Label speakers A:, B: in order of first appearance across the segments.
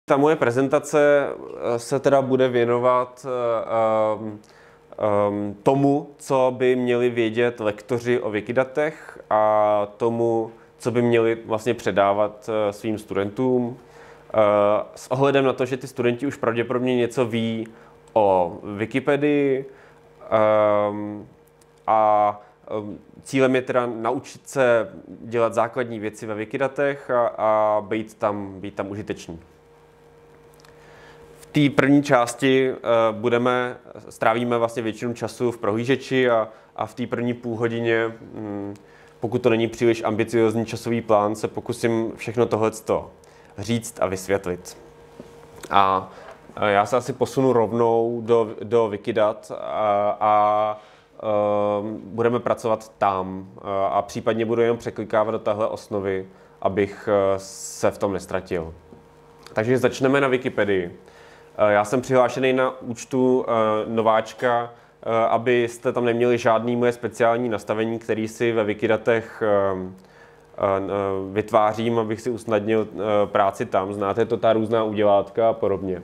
A: ta moje prezentace se teda bude věnovat tomu, co by měli vědět lektoři o Wikidatech a tomu, co by měli vlastně předávat svým studentům. S ohledem na to, že ty studenti už pravděpodobně něco ví o Wikipedii a cílem je teda naučit se dělat základní věci ve Wikidatech a být tam užitečný. V té první části strávíme vlastně většinu času v prohlížeči a v té první půlhodině, pokud to není příliš ambiciozní časový plán, se pokusím všechno tohleto říct a vysvětlit. A já se asi posunu rovnou do Wikidat a budeme pracovat tam a případně budu jenom překlikávat do téhle osnovy, abych se v tom nestratil. Takže začneme na Wikipedii. Já jsem přihlášený na účtu nováčka, abyste tam neměli žádný moje speciální nastavení, který si ve Wikidatech vytvářím, abych si usnadnil práci tam. Znáte to, ta různá udělátka a podobně.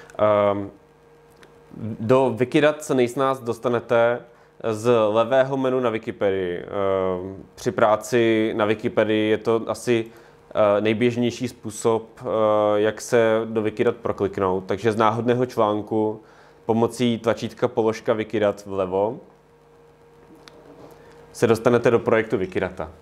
A: Do Wikidat se nejsnáz dostanete z levého menu na Wikipedii. Při práci na Wikipedii je to asi nejběžnější způsob, jak se do Wikidat prokliknout. Takže z náhodného článku pomocí tlačítka položka Wikidat vlevo se dostanete do projektu Wikidata.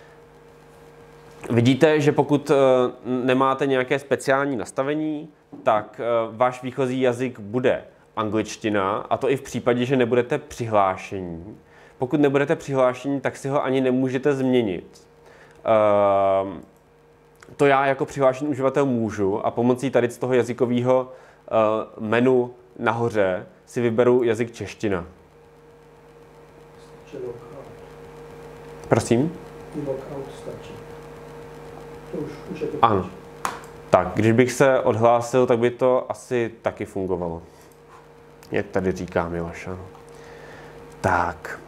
A: Vidíte, že pokud nemáte nějaké speciální nastavení, tak váš výchozí jazyk bude angličtina, a to i v případě, že nebudete přihlášení. Pokud nebudete přihlášení, tak si ho ani nemůžete změnit. To já jako přihlášený uživatel můžu a pomocí tady z toho jazykového menu nahoře si vyberu jazyk čeština. Prosím? Ano. Tak, když bych se odhlásil, tak by to asi taky fungovalo. Jak tady říká Miloš. Tak.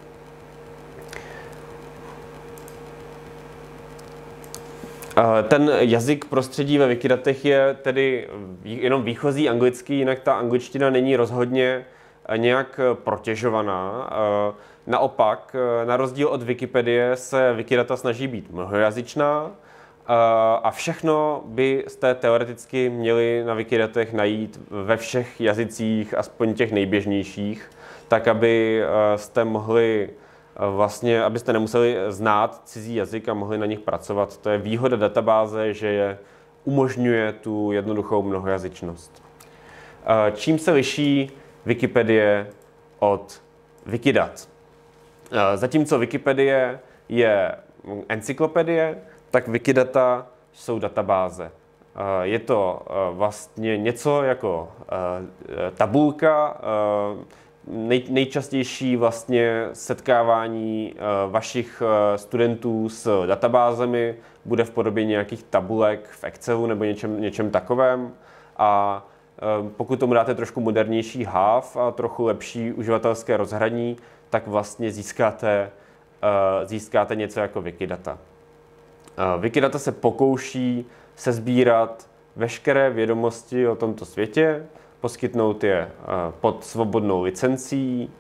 A: Ten jazyk prostředí ve Wikidatech je tedy jenom výchozí anglický, jinak ta angličtina není rozhodně nějak protěžovaná. Naopak, na rozdíl od Wikipedie se Wikidata snaží být mnohojazyčná a všechno byste teoreticky měli na Wikidatech najít ve všech jazycích, aspoň těch nejběžnějších, tak aby jste mohli abyste nemuseli znát cizí jazyk a mohli na nich pracovat. To je výhoda databáze, že je umožňuje tu jednoduchou mnohojazyčnost. Čím se liší Wikipedie od Wikidat? Zatímco Wikipedie je encyklopedie, tak Wikidata jsou databáze. Je to vlastně něco jako tabulka, nejčastější vlastně setkávání vašich studentů s databázemi bude v podobě nějakých tabulek v Excelu nebo něčem takovém. A pokud tomu dáte trošku modernější háv a trochu lepší uživatelské rozhraní, tak vlastně získáte něco jako Wikidata. Wikidata se pokouší sesbírat veškeré vědomosti o tomto světě, poskytnout je pod svobodnou licencí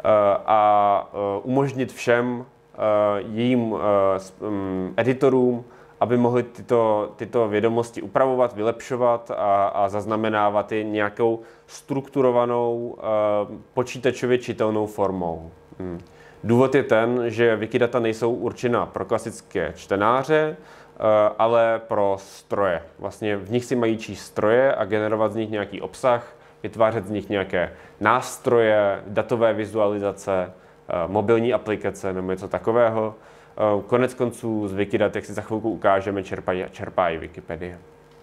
A: a umožnit všem jejím editorům, aby mohli tyto vědomosti upravovat, vylepšovat a zaznamenávat je nějakou strukturovanou, počítačově čitelnou formou. Důvod je ten, že Wikidata nejsou určena pro klasické čtenáře, ale pro stroje. Vlastně v nich si mají číst stroje a generovat z nich nějaký obsah, vytvářet z nich nějaké nástroje, datové vizualizace, mobilní aplikace nebo něco takového. Konec konců z Wikidat, jak si za chvilku ukážeme, čerpá i Wikipedie.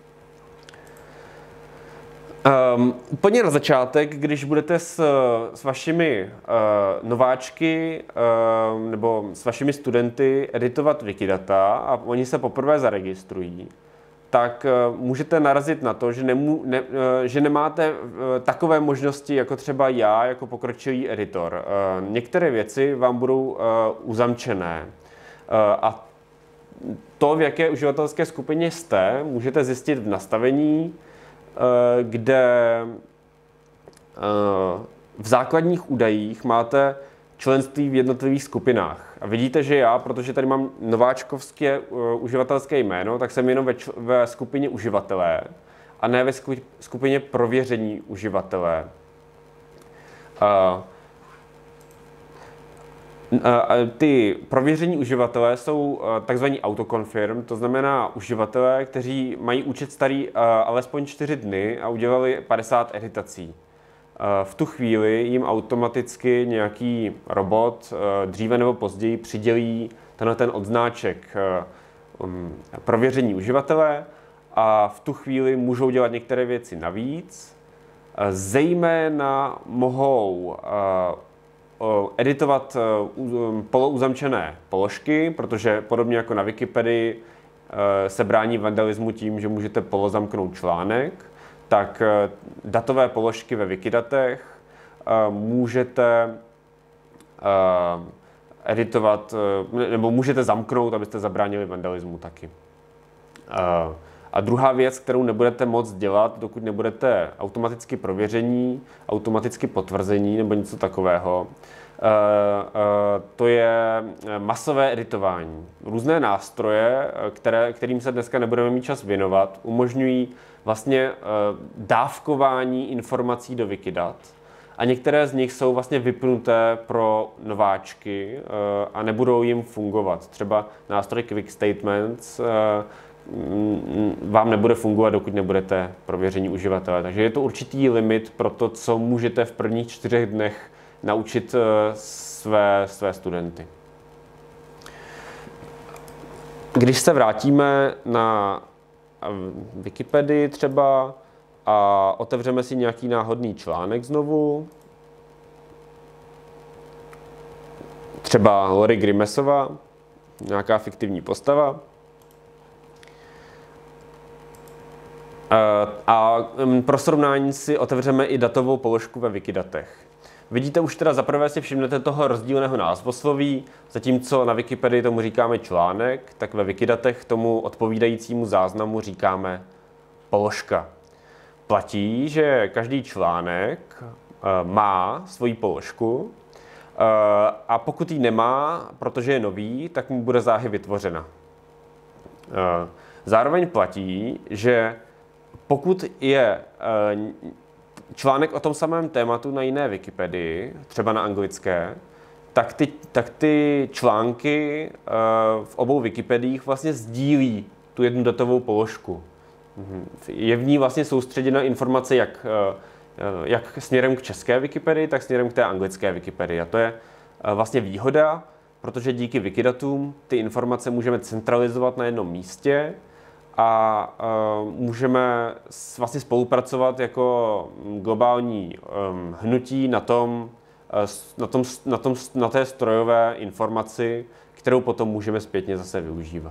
A: Úplně na začátek, když budete s vašimi nováčky nebo s vašimi studenty editovat Wikidata a oni se poprvé zaregistrují, tak můžete narazit na to, že nemáte takové možnosti jako třeba já, jako pokročilý editor. Některé věci vám budou uzamčené. A to, v jaké uživatelské skupině jste, můžete zjistit v nastavení kde v základních údajích máte členství v jednotlivých skupinách. A vidíte, že já, protože tady mám nováčkovské uživatelské jméno, tak jsem jenom ve skupině uživatelé a ne ve skupině prověření uživatelé. Ty prověření uživatelé jsou takzvaní autoconfirm, to znamená uživatelé, kteří mají účet starý alespoň 4 dny a udělali 50 editací. V tu chvíli jim automaticky nějaký robot dříve nebo později přidělí ten odznáček prověření uživatele a v tu chvíli můžou dělat některé věci navíc. Zejména mohou editovat polouzamčené položky, protože podobně jako na Wikipedii se brání vandalismu tím, že můžete polozamknout článek, tak datové položky ve Wikidatech můžete editovat, nebo můžete zamknout, abyste zabránili vandalismu taky. A druhá věc, kterou nebudete moct dělat, dokud nebudete automaticky prověření, automaticky potvrzení nebo něco takového, to je masové editování. Různé nástroje, kterým se dneska nebudeme mít čas věnovat, umožňují vlastně dávkování informací do Wikidat a některé z nich jsou vlastně vypnuté pro nováčky a nebudou jim fungovat. Třeba nástroj Quick Statements vám nebude fungovat, dokud nebudete prověření uživatele. Takže je to určitý limit pro to, co můžete v prvních 4 dnech naučit své studenty. Když se vrátíme na Wikipedii třeba a otevřeme si nějaký náhodný článek znovu, třeba Lori Grimesova, nějaká fiktivní postava, a pro srovnání si otevřeme i datovou položku ve Wikidatech. Vidíte, už teda zaprvé si všimnete toho rozdílného názvosloví, zatímco na Wikipedii tomu říkáme článek, tak ve Wikidatech tomu odpovídajícímu záznamu říkáme položka. Platí, že každý článek má svoji položku a pokud ji nemá, protože je nový, tak mu bude záhy vytvořena. Zároveň platí, že pokud je článek o tom samém tématu na jiné Wikipedii, třeba na anglické, tak ty články v obou Wikipediích vlastně sdílí tu jednu datovou položku. Je v ní vlastně soustředěna informace jak směrem k české Wikipedii, tak směrem k té anglické Wikipedii. A to je vlastně výhoda, protože díky Wikidatům ty informace můžeme centralizovat na jednom místě a můžeme vlastně spolupracovat jako globální hnutí na té strojové informaci, kterou potom můžeme zpětně zase využívat.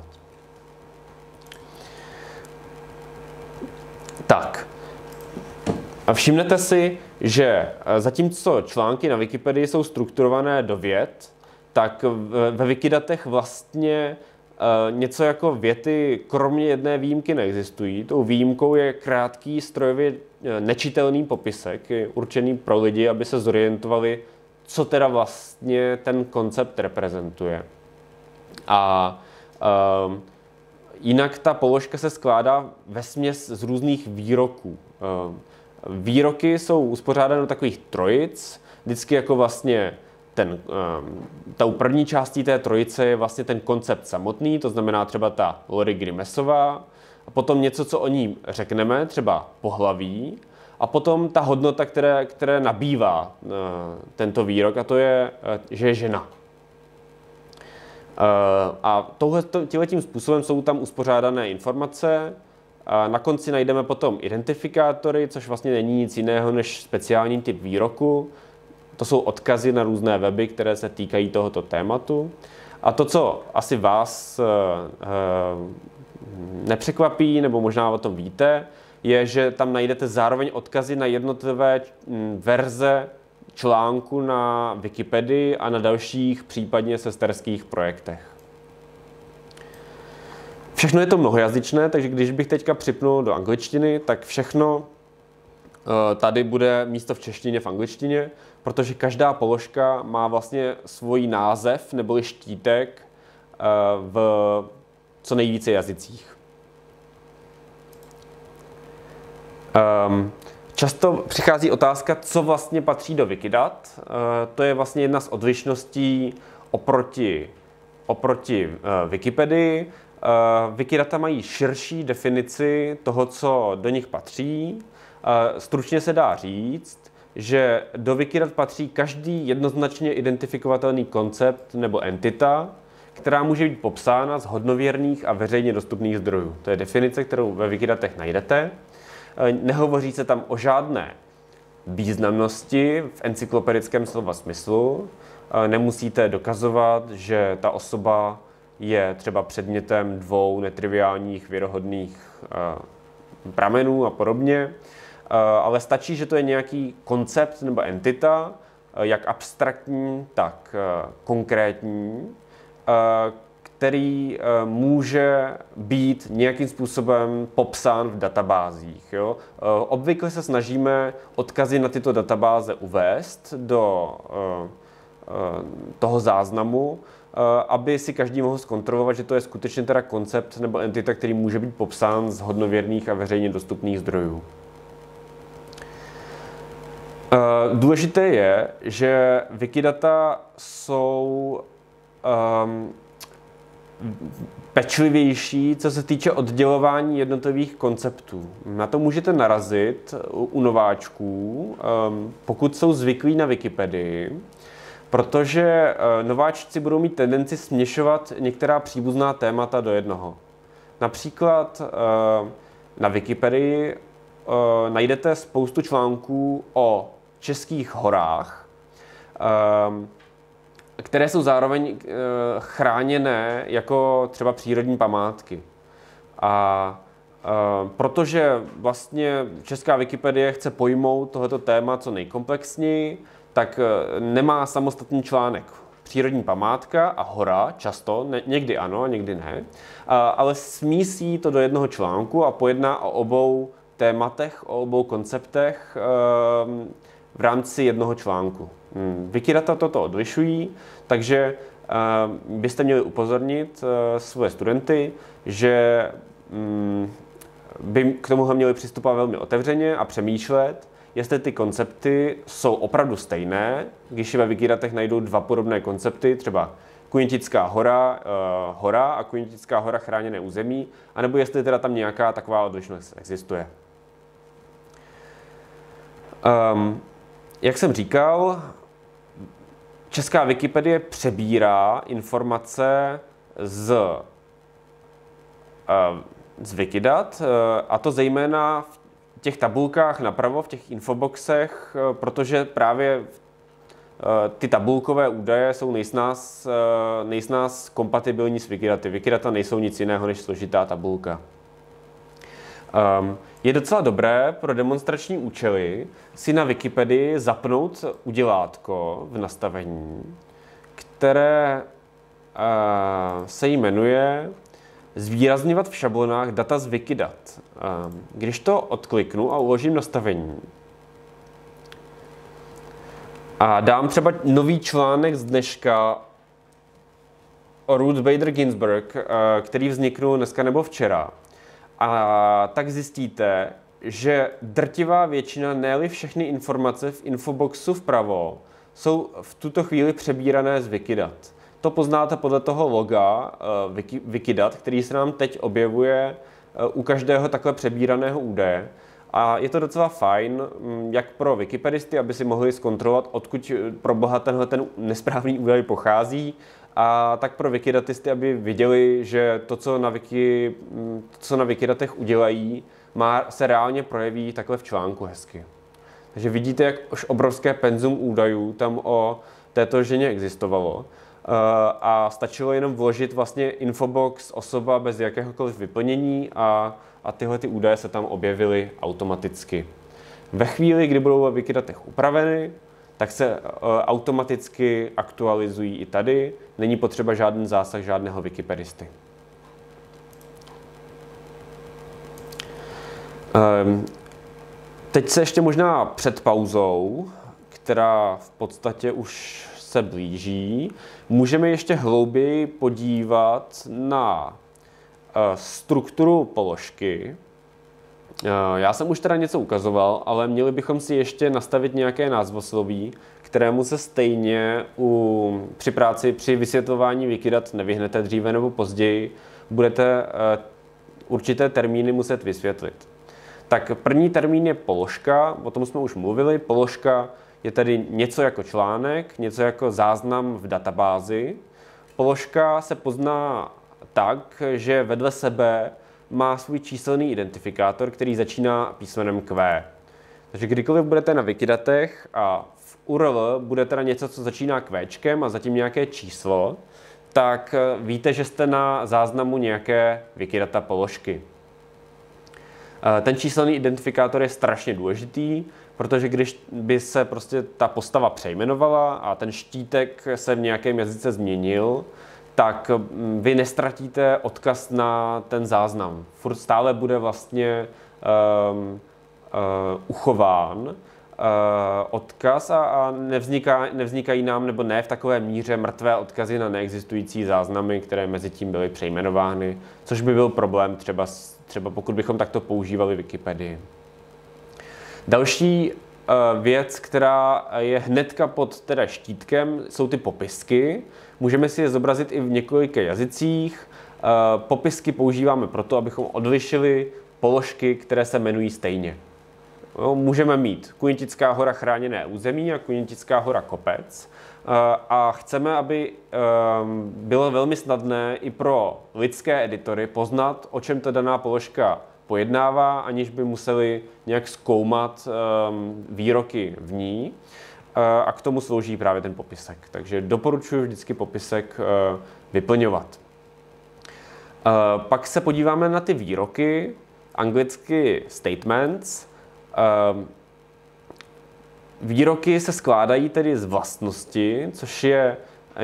A: Tak. A všimnete si, že zatímco články na Wikipedii jsou strukturované do vět, tak ve Wikidatech vlastně něco jako věty kromě jedné výjimky neexistují. Tou výjimkou je krátký strojově nečitelný popisek, určený pro lidi, aby se zorientovali, co teda vlastně ten koncept reprezentuje. A jinak ta položka se skládá vesměs z různých výroků. Výroky jsou uspořádány do takových trojic, vždycky jako vlastně tou první částí té trojice je vlastně ten koncept samotný, to znamená třeba ta Lori Grimesová, a potom něco, co o ní řekneme, třeba pohlaví, a potom ta hodnota, které nabývá tento výrok, a to je, že je žena. A tímhletím způsobem jsou tam uspořádané informace. A na konci najdeme potom identifikátory, což vlastně není nic jiného než speciální typ výroku. To jsou odkazy na různé weby, které se týkají tohoto tématu. A to, co asi vás nepřekvapí, nebo možná o tom víte, je, že tam najdete zároveň odkazy na jednotlivé verze článku na Wikipedii a na dalších případně sesterských projektech. Všechno je to mnohojazyčné, takže když bych teďka připnul do angličtiny, tak všechno Tady bude místo v češtině, v angličtině, protože každá položka má vlastně svůj název neboli štítek v co nejvíce jazycích. Často přichází otázka, co vlastně patří do Wikidat. To je vlastně jedna z odlišností oproti Wikipedii. Wikidata mají širší definici toho, co do nich patří. Stručně se dá říct, že do Wikidat patří každý jednoznačně identifikovatelný koncept nebo entita, která může být popsána z hodnověrných a veřejně dostupných zdrojů. To je definice, kterou ve Wikidatech najdete. Nehovoří se tam o žádné významnosti v encyklopedickém slova smyslu. Nemusíte dokazovat, že ta osoba je třeba předmětem 2 netriviálních věrohodných pramenů a podobně, ale stačí, že to je nějaký koncept nebo entita, jak abstraktní, tak konkrétní, který může být nějakým způsobem popsán v databázích. Jo? Obvykle se snažíme odkazy na tyto databáze uvést do toho záznamu, aby si každý mohl zkontrolovat, že to je skutečně teda koncept nebo entita, který může být popsán z hodnověrných a veřejně dostupných zdrojů. Důležité je, že Wikidata jsou pečlivější, co se týče oddělování jednotlivých konceptů. Na to můžete narazit u nováčků, pokud jsou zvyklí na Wikipedii, protože nováčci budou mít tendenci směšovat některá příbuzná témata do jednoho. Například na Wikipedii najdete spoustu článků o českých horách, které jsou zároveň chráněné jako třeba přírodní památky. A protože vlastně česká Wikipedie chce pojmout tohleto téma co nejkomplexněji, tak nemá samostatný článek. Přírodní památka a hora, často, někdy ano, někdy ne, ale smísí to do jednoho článku a pojedná o obou tématech, o obou konceptech v rámci jednoho článku. Wikidata toto odlišují, takže byste měli upozornit svoje studenty, že by k tomuhle měli přistupovat velmi otevřeně a přemýšlet, jestli ty koncepty jsou opravdu stejné, když ve Wikidatech najdou 2 podobné koncepty, třeba Kunětická hora a Kunětická hora chráněné území, anebo jestli teda tam nějaká taková odlišnost existuje. Jak jsem říkal, česká Wikipedie přebírá informace z Wikidat, a to zejména v těch tabulkách napravo, v těch infoboxech, protože právě ty tabulkové údaje jsou nejsnáz kompatibilní s Wikidaty. Wikidata nejsou nic jiného než složitá tabulka. Je docela dobré pro demonstrační účely si na Wikipedii zapnout udělátko v nastavení, které se jmenuje zvýrazňovat v šablonách data z Wikidat. Když to odkliknu a uložím nastavení a dám třeba nový článek z dneška o Ruth Bader Ginsburg, který vzniknul dneska nebo včera, a tak zjistíte, že drtivá většina, ne-li všechny informace v infoboxu vpravo, jsou v tuto chvíli přebírané z Wikidat. To poznáte podle toho loga Wikidat, který se nám teď objevuje u každého takhle přebíraného údaje. A je to docela fajn, jak pro wikipedisty, aby si mohli zkontrolovat, odkud pro boha ten nesprávný údaj pochází, a tak pro wikidatisty, aby viděli, že to, co na Wikidatech udělají, se reálně projeví takhle v článku hezky. Takže vidíte, jak už obrovské penzum údajů tam o této ženě existovalo. A stačilo jenom vložit vlastně infobox osoba bez jakéhokoliv vyplnění a tyhle ty údaje se tam objevily automaticky. Ve chvíli, kdy budou ve Wikidatech upraveny, tak se automaticky aktualizují i tady. Není potřeba žádný zásah žádného wikipedisty. Teď se ještě možná před pauzou, která v podstatě už se blíží, můžeme ještě hlouběji podívat na strukturu položky. Já jsem už teda něco ukazoval, ale měli bychom si ještě nastavit nějaké názvosloví, kterému se stejně při práci, při vysvětlování Wikidat nevyhnete dříve nebo později, budete určité termíny muset vysvětlit. Tak první termín je položka, o tom jsme už mluvili. Položka je tedy něco jako článek, něco jako záznam v databázi. Položka se pozná tak, že vedle sebe má svůj číselný identifikátor, který začíná písmenem Q. Takže kdykoliv budete na Wikidatech a v URL bude teda něco, co začíná Qčkem a zatím nějaké číslo, tak víte, že jste na záznamu nějaké Wikidata položky. Ten číselný identifikátor je strašně důležitý, protože když by se prostě ta postava přejmenovala a ten štítek se v nějakém jazyce změnil, tak vy nestratíte odkaz na ten záznam. Furt stále bude vlastně uchován odkaz a nevznikají nám, nebo ne v takové míře, mrtvé odkazy na neexistující záznamy, které mezi tím byly přejmenovány, což by byl problém třeba pokud bychom takto používali Wikipedii. Další věc, která je hnedka pod teda štítkem, jsou ty popisky. Můžeme si je zobrazit i v několika jazycích. Popisky používáme proto, abychom odlišili položky, které se jmenují stejně. Můžeme mít Kunětická hora chráněné území a Kunětická hora kopec. A chceme, aby bylo velmi snadné i pro lidské editory poznat, o čem ta daná položka pojednává, aniž by museli nějak zkoumat výroky v ní. A k tomu slouží právě ten popisek. Takže doporučuji vždycky popisek vyplňovat. Pak se podíváme na ty výroky, anglicky statements. Výroky se skládají tedy z vlastnosti, což je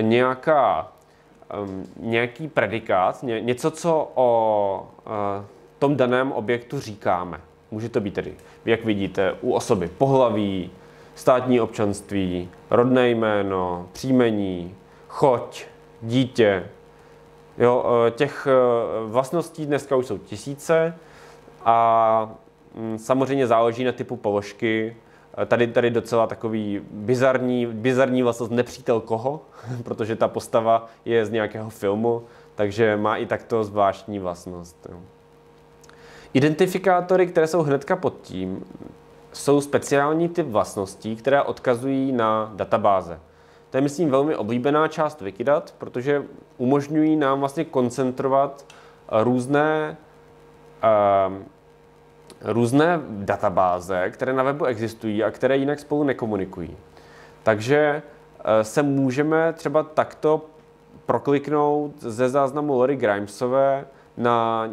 A: nějaký predikát, něco, co o tom daném objektu říkáme. Může to být tedy, jak vidíte, u osoby pohlaví, státní občanství, rodné jméno, příjmení, choť, dítě. Jo, těch vlastností dneska už jsou tisíce a samozřejmě záleží na typu položky. Tady docela takový bizarní vlastnost nepřítel koho, protože ta postava je z nějakého filmu, takže má i takto zvláštní vlastnost. Jo. Identifikátory, které jsou hnedka pod tím, jsou speciální typ vlastností, které odkazují na databáze. To je, myslím, velmi oblíbená část Wikidat, protože umožňují nám vlastně koncentrovat různé databáze, které na webu existují a které jinak spolu nekomunikují. Takže se můžeme třeba takto prokliknout ze záznamu Lori Grimesové na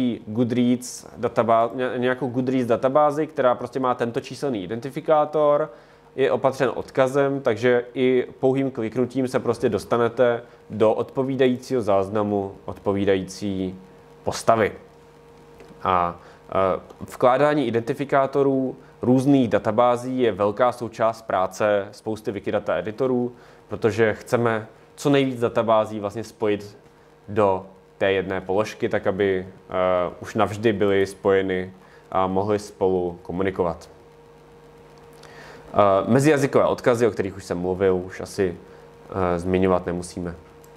A: nějakou Goodreads databázi, která prostě má tento číselný identifikátor, je opatřen odkazem, takže i pouhým kliknutím se prostě dostanete do odpovídajícího záznamu odpovídající postavy. A vkládání identifikátorů různých databází je velká součást práce spousty Wikidata editorů, protože chceme co nejvíc databází vlastně spojit do té jedné položky, tak aby už navždy byly spojeny a mohly spolu komunikovat. Mezijazykové odkazy, o kterých už jsem mluvil, už asi zmiňovat nemusíme.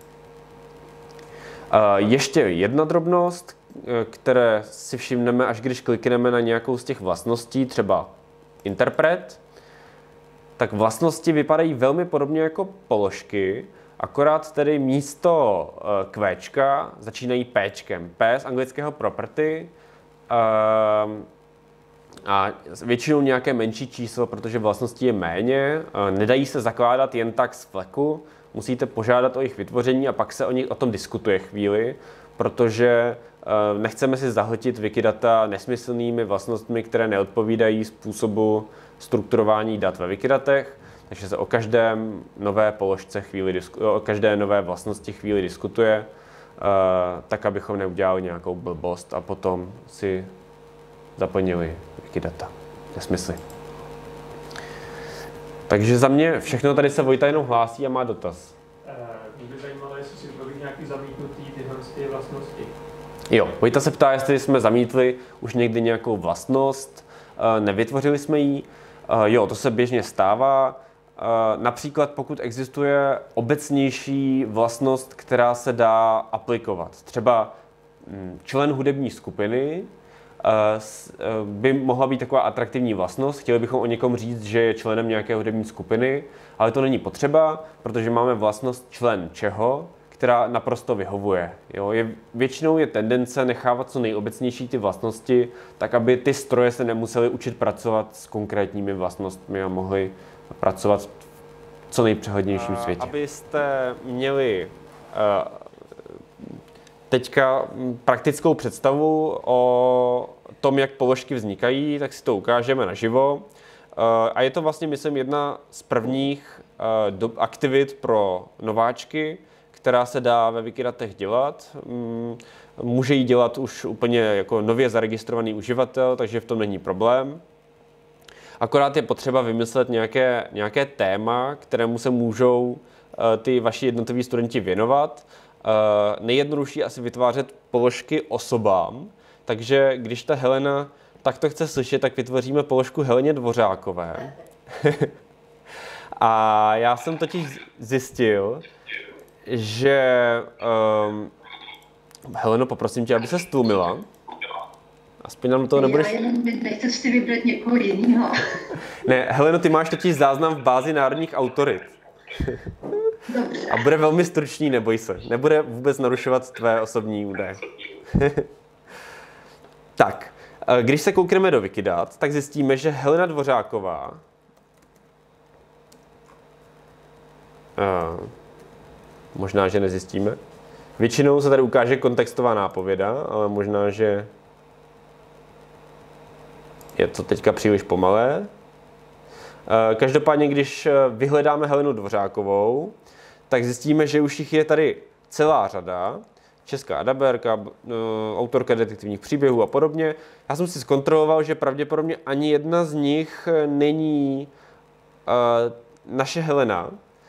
A: Ještě jedna drobnost, které si všimneme, až když klikneme na nějakou z těch vlastností, třeba interpret, tak vlastnosti vypadají velmi podobně jako položky, akorát tedy místo Qčka začínají Pčkem. P z anglického property a většinou nějaké menší číslo, protože vlastností je méně. Nedají se zakládat jen tak z fleku, musíte požádat o jejich vytvoření a pak se o tom diskutuje chvíli, protože nechceme si zahltit Wikidata nesmyslnými vlastnostmi, které neodpovídají způsobu strukturování dat ve Wikidatech, takže se o každé nové položce o každé nové vlastnosti chvíli diskutuje, tak abychom neudělali nějakou blbost a potom si zaplnili Wikidata. nesmysly. Takže za mě všechno, tady se Vojta jenom hlásí a má dotaz.
B: Mě by zajímalo, jestli si byly nějaký zamítnutý tyhle vlastnosti.
A: Jo, Vojta se ptá, jestli jsme zamítli už někdy nějakou vlastnost, nevytvořili jsme ji. Jo, to se běžně stává. Například pokud existuje obecnější vlastnost, která se dá aplikovat. Třeba člen hudební skupiny by mohla být taková atraktivní vlastnost. Chtěli bychom o někom říct, že je členem nějaké hudební skupiny, ale to není potřeba, protože máme vlastnost člen čeho, která naprosto vyhovuje. Jo? Většinou je tendence nechávat co nejobecnější ty vlastnosti, tak aby ty stroje se nemusely učit pracovat s konkrétními vlastnostmi a mohly pracovat v co nejpřehlednějším světě. Abyste měli teďka praktickou představu o tom, jak položky vznikají, tak si to ukážeme naživo. A je to vlastně, myslím, jedna z prvních aktivit pro nováčky, která se dá ve Wikidatech dělat. Může ji dělat už úplně jako nově zaregistrovaný uživatel, takže v tom není problém. Akorát je potřeba vymyslet nějaké téma, kterému se můžou ty vaši jednotliví studenti věnovat. Nejjednodušší asi vytvářet položky osobám, takže když ta Helena takto chce slyšet, tak vytvoříme položku Heleně Dvořákové. A já jsem totiž zjistil, že Heleno, poprosím tě, aby se stlumila. Aspoň nám toho nebudeš...
C: Já jenom nechceš si vybrat někoho jiného.
A: Ne, Heleno, ty máš totiž záznam v bázi národních autorit.
C: Dobře.
A: A bude velmi stručný, neboj se. Nebude vůbec narušovat tvé osobní údaje. Tak, když se koukneme do Wikidat, tak zjistíme, že Helena Dvořáková možná, že nezjistíme. Většinou se tady ukáže kontextová nápověda, ale možná, že je to teďka příliš pomalé. Každopádně, když vyhledáme Helenu Dvořákovou, tak zjistíme, že už jich je tady celá řada. Česká adaberka, autorka detektivních příběhů a podobně. Já jsem si zkontroloval, že pravděpodobně ani jedna z nich není naše Helena.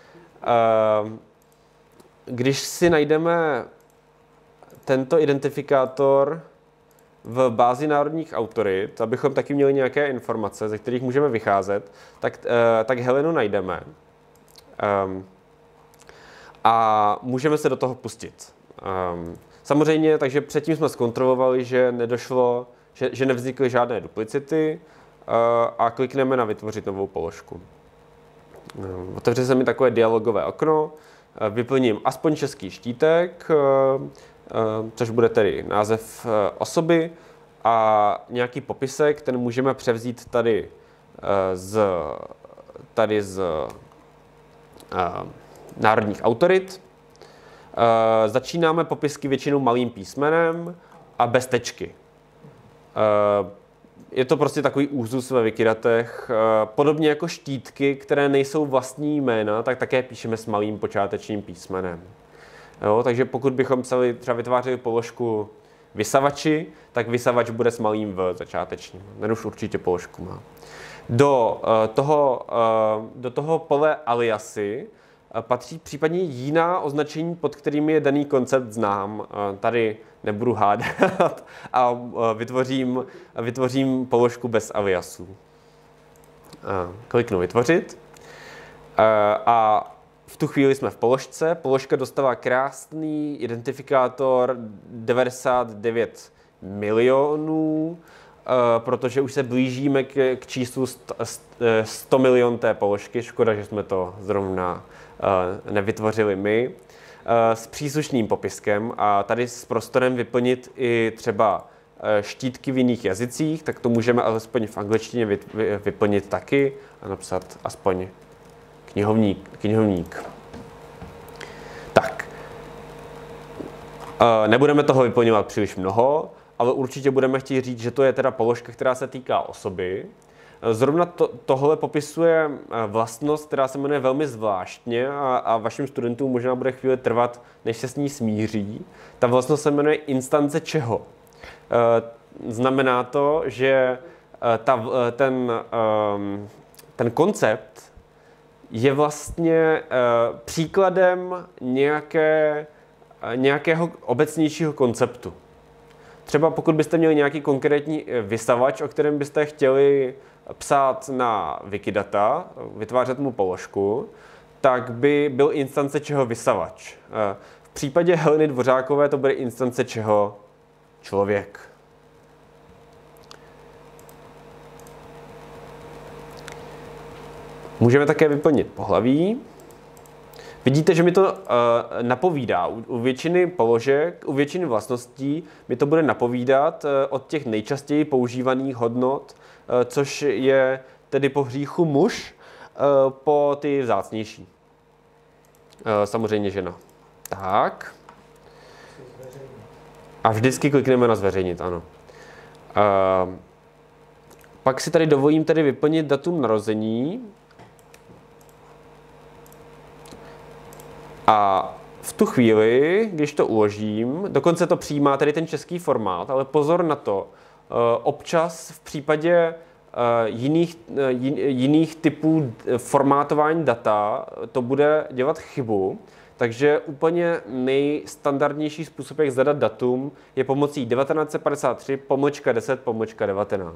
A: Když si najdeme tento identifikátor v bázi národních autorit, abychom taky měli nějaké informace, ze kterých můžeme vycházet, tak Helenu najdeme. A můžeme se do toho pustit. Samozřejmě, takže předtím jsme zkontrolovali, že nedošlo, že nevznikly žádné duplicity a klikneme na vytvořit novou položku. Otevře se mi takové dialogové okno, vyplním aspoň český štítek, což bude tedy název osoby a nějaký popisek, ten můžeme převzít tady z národních autorit. Začínáme popisky většinou malým písmenem a bez tečky. Je to prostě takový úzus ve Wikidatech. Podobně jako štítky, které nejsou vlastní jména, tak také píšeme s malým počátečním písmenem. Jo, takže pokud bychom třeba vytvářeli položku vysavači, tak vysavač bude s malým v začátečním. Ten už určitě položku má. Do toho pole aliasy patří případně jiná označení, pod kterými je daný koncept znám. Tady nebudu hádat a vytvořím položku bez aliasů. Kliknu vytvořit a v tu chvíli jsme v položce. Položka dostává krásný identifikátor 99 milionů, protože už se blížíme k číslu 100 milion té položky. Škoda, že jsme to zrovna nevytvořili my. S příslušným popiskem a tady s prostorem vyplnit i třeba štítky v jiných jazycích, tak to můžeme alespoň v angličtině vyplnit taky a napsat aspoň knihovník. Tak. Nebudeme toho vyplňovat příliš mnoho, ale určitě budeme chtít říct, že to je teda položka, která se týká osoby. Zrovna tohle popisuje vlastnost, která se jmenuje velmi zvláštně a vašim studentům možná bude chvíli trvat, než se s ní smíří. Ta vlastnost se jmenuje instance čeho. Znamená to, že ten koncept je vlastně příkladem nějakého obecnějšího konceptu. Třeba pokud byste měli nějaký konkrétní vysavač, o kterém byste chtěli psát na Wikidata, vytvářet mu položku, tak by byl instance čeho vysavač. V případě Heleny Dvořákové to bude instance čeho člověk. Můžeme také vyplnit pohlaví. Vidíte, že mi to napovídá. U většiny položek, u většiny vlastností mi to bude napovídat od těch nejčastěji používaných hodnot, což je tedy po hříchu muž, po ty vzácnější. Samozřejmě žena. Tak. A vždycky klikneme na zveřejnit, ano. Pak si tady dovolím tedy vyplnit datum narození. A v tu chvíli, když to uložím, dokonce to přijímá tady ten český formát, ale pozor na to, občas v případě jiných typů formátování data to bude dělat chybu, takže úplně nejstandardnější způsob, jak zadat datum, je pomocí 1953-10-19.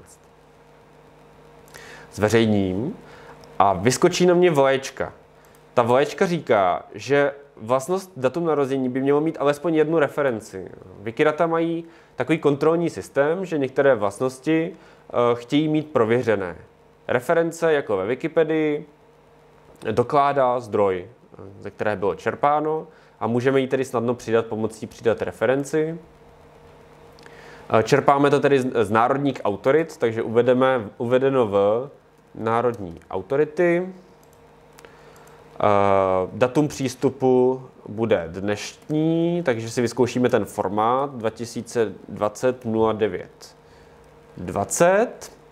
A: Zveřejním a vyskočí na mě vlaječka. Ta vlaječka říká, že vlastnost datum narození by mělo mít alespoň jednu referenci. Wikidata mají takový kontrolní systém, že některé vlastnosti chtějí mít prověřené. Reference, jako ve Wikipedii, dokládá zdroj, ze které bylo čerpáno, a můžeme ji tedy snadno přidat pomocí přidat referenci. Čerpáme to tedy z národních autorit, takže uvedeno v národní autority. Datum přístupu bude dnešní, takže si vyzkoušíme ten formát 2020-09-20.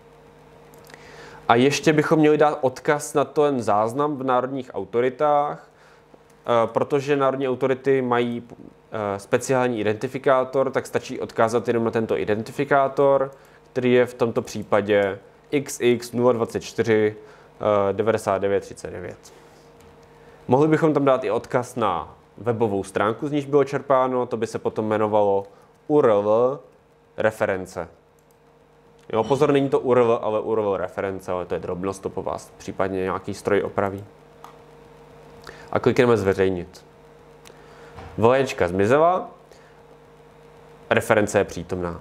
A: A ještě bychom měli dát odkaz na ten záznam v národních autoritách, protože národní autority mají speciální identifikátor, tak stačí odkázat jenom na tento identifikátor, který je v tomto případě XX024 9939. Mohli bychom tam dát i odkaz na webovou stránku, z níž bylo čerpáno, to by se potom jmenovalo URL reference. Jo, pozor, není to URL, ale URL reference, ale to je drobnost, to po vás případně nějaký stroj opraví. A klikneme zveřejnit. Vlaječka zmizela, reference je přítomná.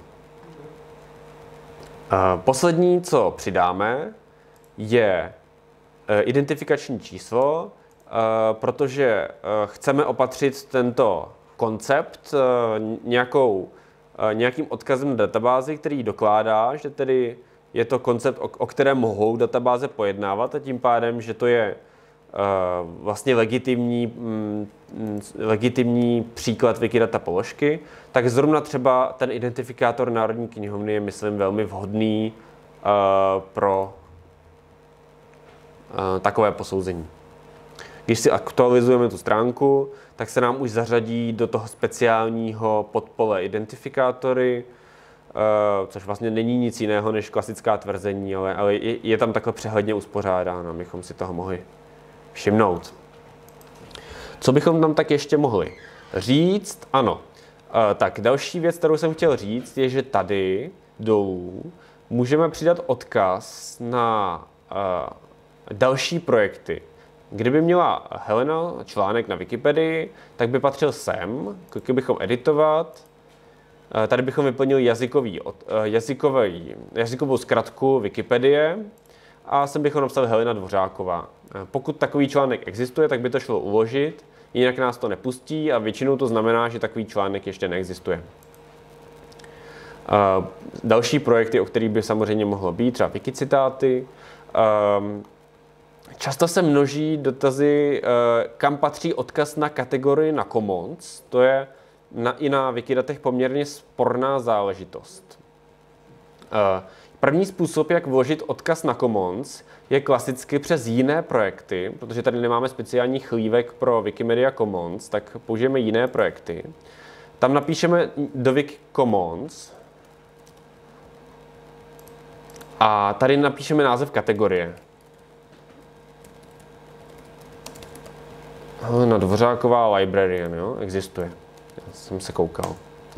A: Poslední, co přidáme, je identifikační číslo, protože chceme opatřit tento koncept nějakým odkazem na databázi, který dokládá, že tedy je to koncept, o kterém mohou databáze pojednávat, a tím pádem, že to je vlastně legitimní příklad Wikidata položky, tak zrovna třeba ten identifikátor Národní knihovny je, myslím, velmi vhodný pro takové posouzení. Když si aktualizujeme tu stránku, tak se nám už zařadí do toho speciálního podpole identifikátory, což vlastně není nic jiného než klasická tvrzení, ale je tam takhle přehledně uspořádáno, abychom si toho mohli všimnout. Co bychom tam tak ještě mohli říct? Ano, tak další věc, kterou jsem chtěl říct, je, že tady dolů můžeme přidat odkaz na další projekty. Kdyby měla Helena článek na Wikipedii, tak by patřil sem, klikli bychom editovat, tady bychom vyplnili jazykovou zkratku Wikipedie a sem bychom napsali Helena Dvořáková. Pokud takový článek existuje, tak by to šlo uložit, jinak nás to nepustí a většinou to znamená, že takový článek ještě neexistuje. Další projekty, o kterých by samozřejmě mohlo být, třeba Wikicitáty. Často se množí dotazy, kam patří odkaz na kategorii na Commons. To je i na Wikidatech poměrně sporná záležitost. První způsob, jak vložit odkaz na Commons, je klasicky přes jiné projekty, protože tady nemáme speciální chlívek pro Wikimedia Commons, tak použijeme jiné projekty. Tam napíšeme do Wiki Commons A tady napíšeme název kategorie. Helena Dvořáková librarian, jo? Existuje. Já jsem se koukal.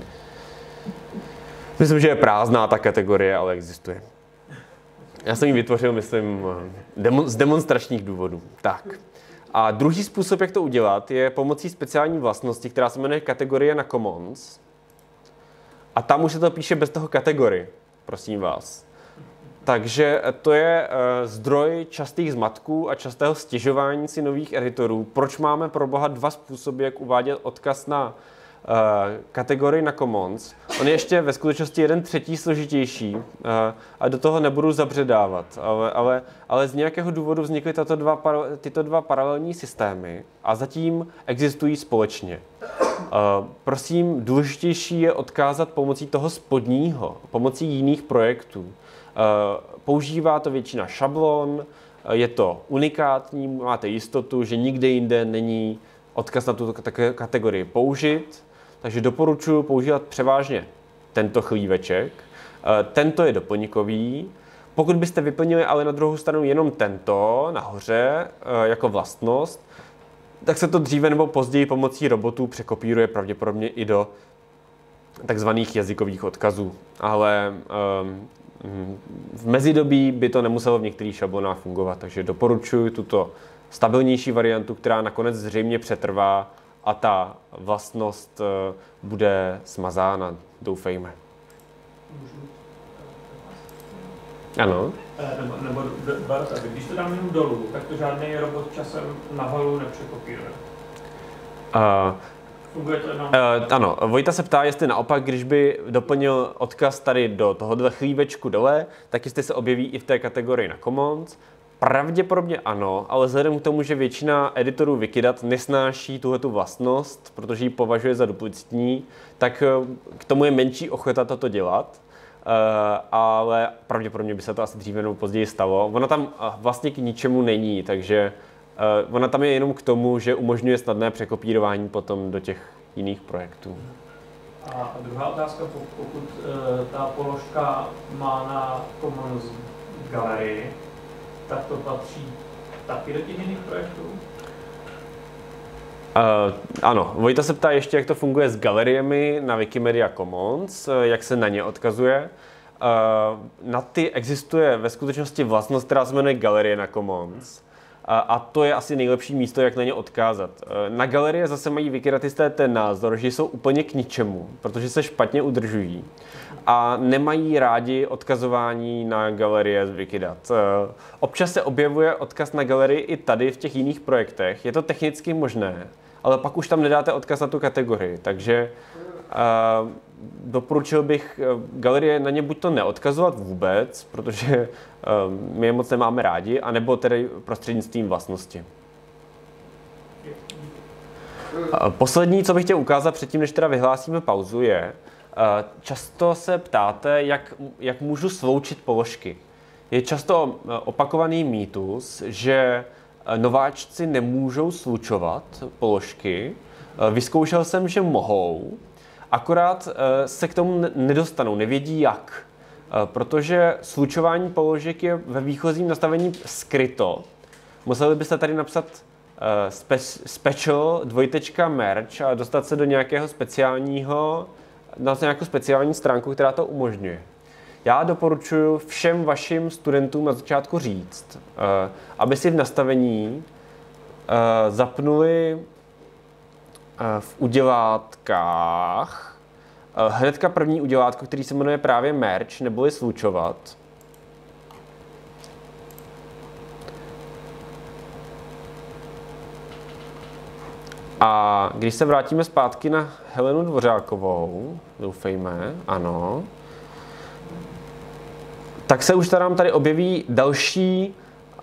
A: Myslím, že je prázdná ta kategorie, ale existuje. Já jsem ji vytvořil, myslím, z demonstračních důvodů. Tak. A druhý způsob, jak to udělat, je pomocí speciální vlastnosti, která se jmenuje kategorie na Commons. A tam už se to píše bez toho kategorie, prosím vás. Takže to je zdroj častých zmatků a častého stěžování si nových editorů. Proč máme pro boha dva způsoby, jak uvádět odkaz na kategorii na Commons? On je ještě ve skutečnosti jeden třetí složitější a do toho nebudu zabředávat. Ale z nějakého důvodu vznikly tyto dva paralelní systémy a zatím existují společně. Prosím, důležitější je odkázat pomocí toho spodního, pomocí jiných projektů. Používá to většina šablon, je to unikátní, máte jistotu, že nikde jinde není odkaz na tuto kategorii použit, takže doporučuji používat převážně tento chlíveček. Tento je doplňkový. Pokud byste vyplnili ale na druhou stranu jenom tento nahoře jako vlastnost, tak se to dříve nebo později pomocí robotů překopíruje pravděpodobně i do takzvaných jazykových odkazů. Ale v mezidobí by to nemuselo v některých šablonách fungovat, takže doporučuji tuto stabilnější variantu, která nakonec zřejmě přetrvá a ta vlastnost bude smazána, doufejme. Ano.
B: Nebo dva dotazy. Když to dám jenom dolů, tak to žádný robot časem nahoru nepřekopíruje. Funguje to jenom?
A: Ano, Vojta se ptá, jestli naopak, když by doplnil odkaz tady do tohohle chlívečku dole, tak jestli se objeví i v té kategorii na Commons. Pravděpodobně ano, ale vzhledem k tomu, že většina editorů Wikidata nesnáší tuhletu vlastnost, protože ji považuje za duplicitní, tak k tomu je menší ochota toto dělat. Ale pravděpodobně by se to asi dříve nebo později stalo. Ona tam vlastně k ničemu není, takže ona tam je jenom k tomu, že umožňuje snadné překopírování potom do těch jiných projektů.
B: A druhá otázka, pokud ta položka má na Commons galerii, tak to patří taky do těch jiných projektů?
A: Ano, Vojta se ptá ještě, jak to funguje s galeriemi na Wikimedia Commons, jak se na ně odkazuje. Na ty existuje ve skutečnosti vlastnost, která se jmenuje Galerie na Commons. A to je asi nejlepší místo, jak na ně odkázat. Na galerie zase mají wikidatisté ten názor, že jsou úplně k ničemu, protože se špatně udržují a nemají rádi odkazování na galerie z Wikidat. Občas se objevuje odkaz na galerii i tady v těch jiných projektech. Je to technicky možné, ale pak už tam nedáte odkaz na tu kategorii, takže doporučil bych galerie na ně buď to neodkazovat vůbec, protože my je moc nemáme rádi, anebo tedy prostřednictvím vlastnosti. Poslední, co bych chtěl ukázat předtím, než teda vyhlásíme pauzu, je, často se ptáte, jak můžu sloučit položky. Je často opakovaný mýtus, že nováčci nemůžou slučovat položky. Vyzkoušel jsem, že mohou, akorát se k tomu nedostanou, nevědí jak. Protože slučování položek je ve výchozím nastavení skryto. Museli byste tady napsat special merge a dostat se do nějakého speciálního, na nějakou speciální stránku, která to umožňuje. Já doporučuji všem vašim studentům na začátku říct, aby si v nastavení zapnuli v udělátkách hnedka první udělátko, který se jmenuje právě merge, neboli slučovat. A když se vrátíme zpátky na Helenu Dvořákovou, doufejme, ano, tak se už nám tady objeví další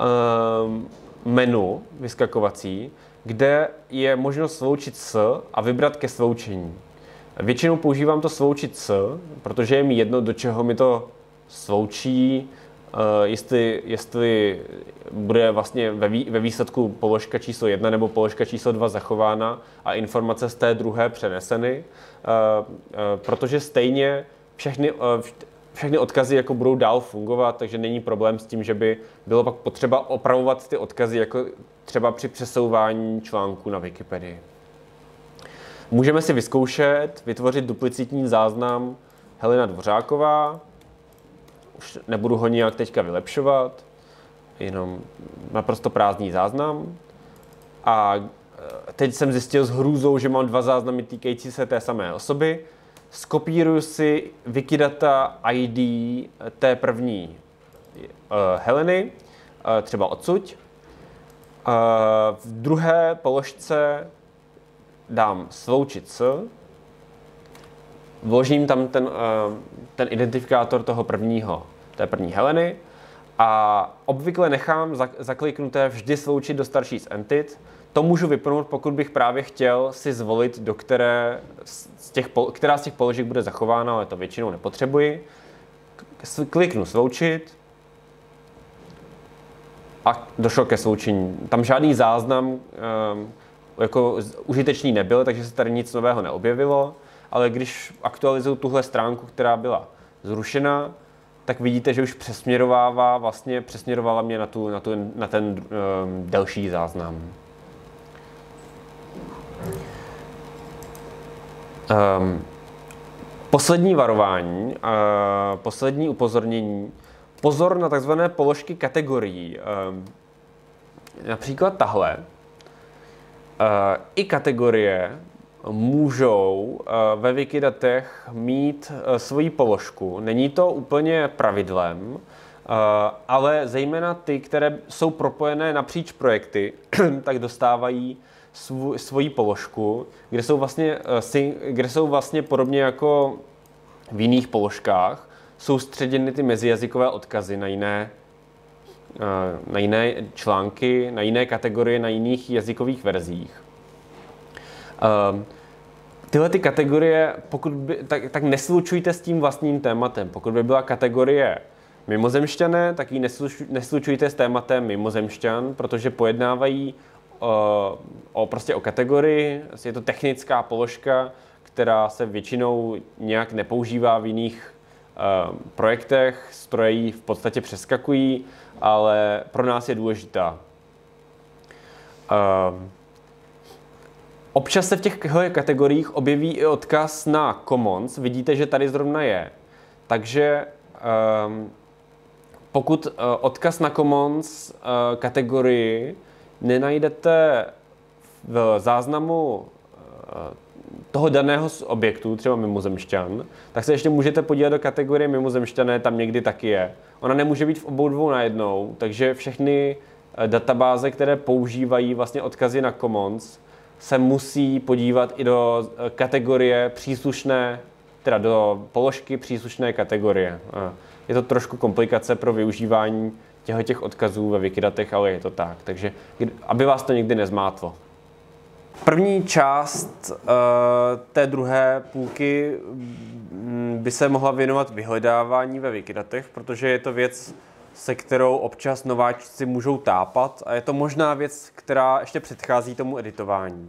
A: menu vyskakovací, kde je možnost sloučit s a vybrat ke sloučení. Většinou používám to sloučit s, protože je mi jedno, do čeho mi to sloučí, jestli bude vlastně ve výsledku položka číslo 1 nebo položka číslo 2 zachována a informace z té druhé přeneseny, protože stejně všechny odkazy jako budou dál fungovat, takže není problém s tím, že by bylo pak potřeba opravovat ty odkazy, jako třeba při přesouvání článků na Wikipedii. Můžeme si vyzkoušet vytvořit duplicitní záznam Helena Dvořáková. Už nebudu ho nijak teďka vylepšovat, jenom naprosto prázdný záznam. A teď jsem zjistil s hrůzou, že mám 2 záznamy týkající se té samé osoby. Skopíruju si Wikidata ID té první Heleny, třeba odsud. V druhé položce dám sloučit s, vložím tam ten identifikátor té první Heleny a obvykle nechám zakliknuté vždy sloučit do starší z entit. To můžu vypnout, pokud bych právě chtěl si zvolit, která z těch položek bude zachována, ale to většinou nepotřebuji. Kliknu sloučit a došlo ke sloučení. Tam žádný záznam jako užitečný nebyl, takže se tady nic nového neobjevilo, ale když aktualizuju tuhle stránku, která byla zrušena, tak vidíte, že už přesměrovala mě na ten delší záznam. Poslední varování, poslední upozornění. Pozor na takzvané položky kategorií. Například tahle. I kategorie můžou ve Wikidatech mít svoji položku. Není to úplně pravidlem, ale zejména ty, které jsou propojené napříč projekty, tak dostávají svoji položku, kde jsou vlastně podobně jako v jiných položkách soustředěny ty mezijazykové odkazy na jiné články, na jiné kategorie, na jiných jazykových verzích. Tyhle ty kategorie, tak neslučujte s tím vlastním tématem. Pokud by byla kategorie mimozemšťané, tak ji neslučujte s tématem mimozemšťan, protože pojednávají prostě o kategorii. Je to technická položka, která se většinou nějak nepoužívá v jiných projektech, stroje ji v podstatě přeskakují, ale pro nás je důležitá. Občas se v těchto kategoriích objeví i odkaz na Commons. Vidíte, že tady zrovna je. Takže pokud odkaz na Commons kategorii nenajdete v záznamu toho daného objektu, třeba mimozemšťan, tak se ještě můžete podívat do kategorie mimozemšťané, tam někdy taky je. Ona nemůže být v obou dvou najednou, takže všechny databáze, které používají vlastně odkazy na Commons, se musí podívat i do kategorie příslušné, teda do položky příslušné kategorie. Je to trošku komplikace pro využívání těch odkazů ve Wikidatech, ale je to tak, takže aby vás to nikdy nezmátlo. První část té druhé půlky by se mohla věnovat vyhledávání ve Wikidatech, protože je to věc, se kterou občas nováčci můžou tápat a je to možná věc, která ještě předchází tomu editování.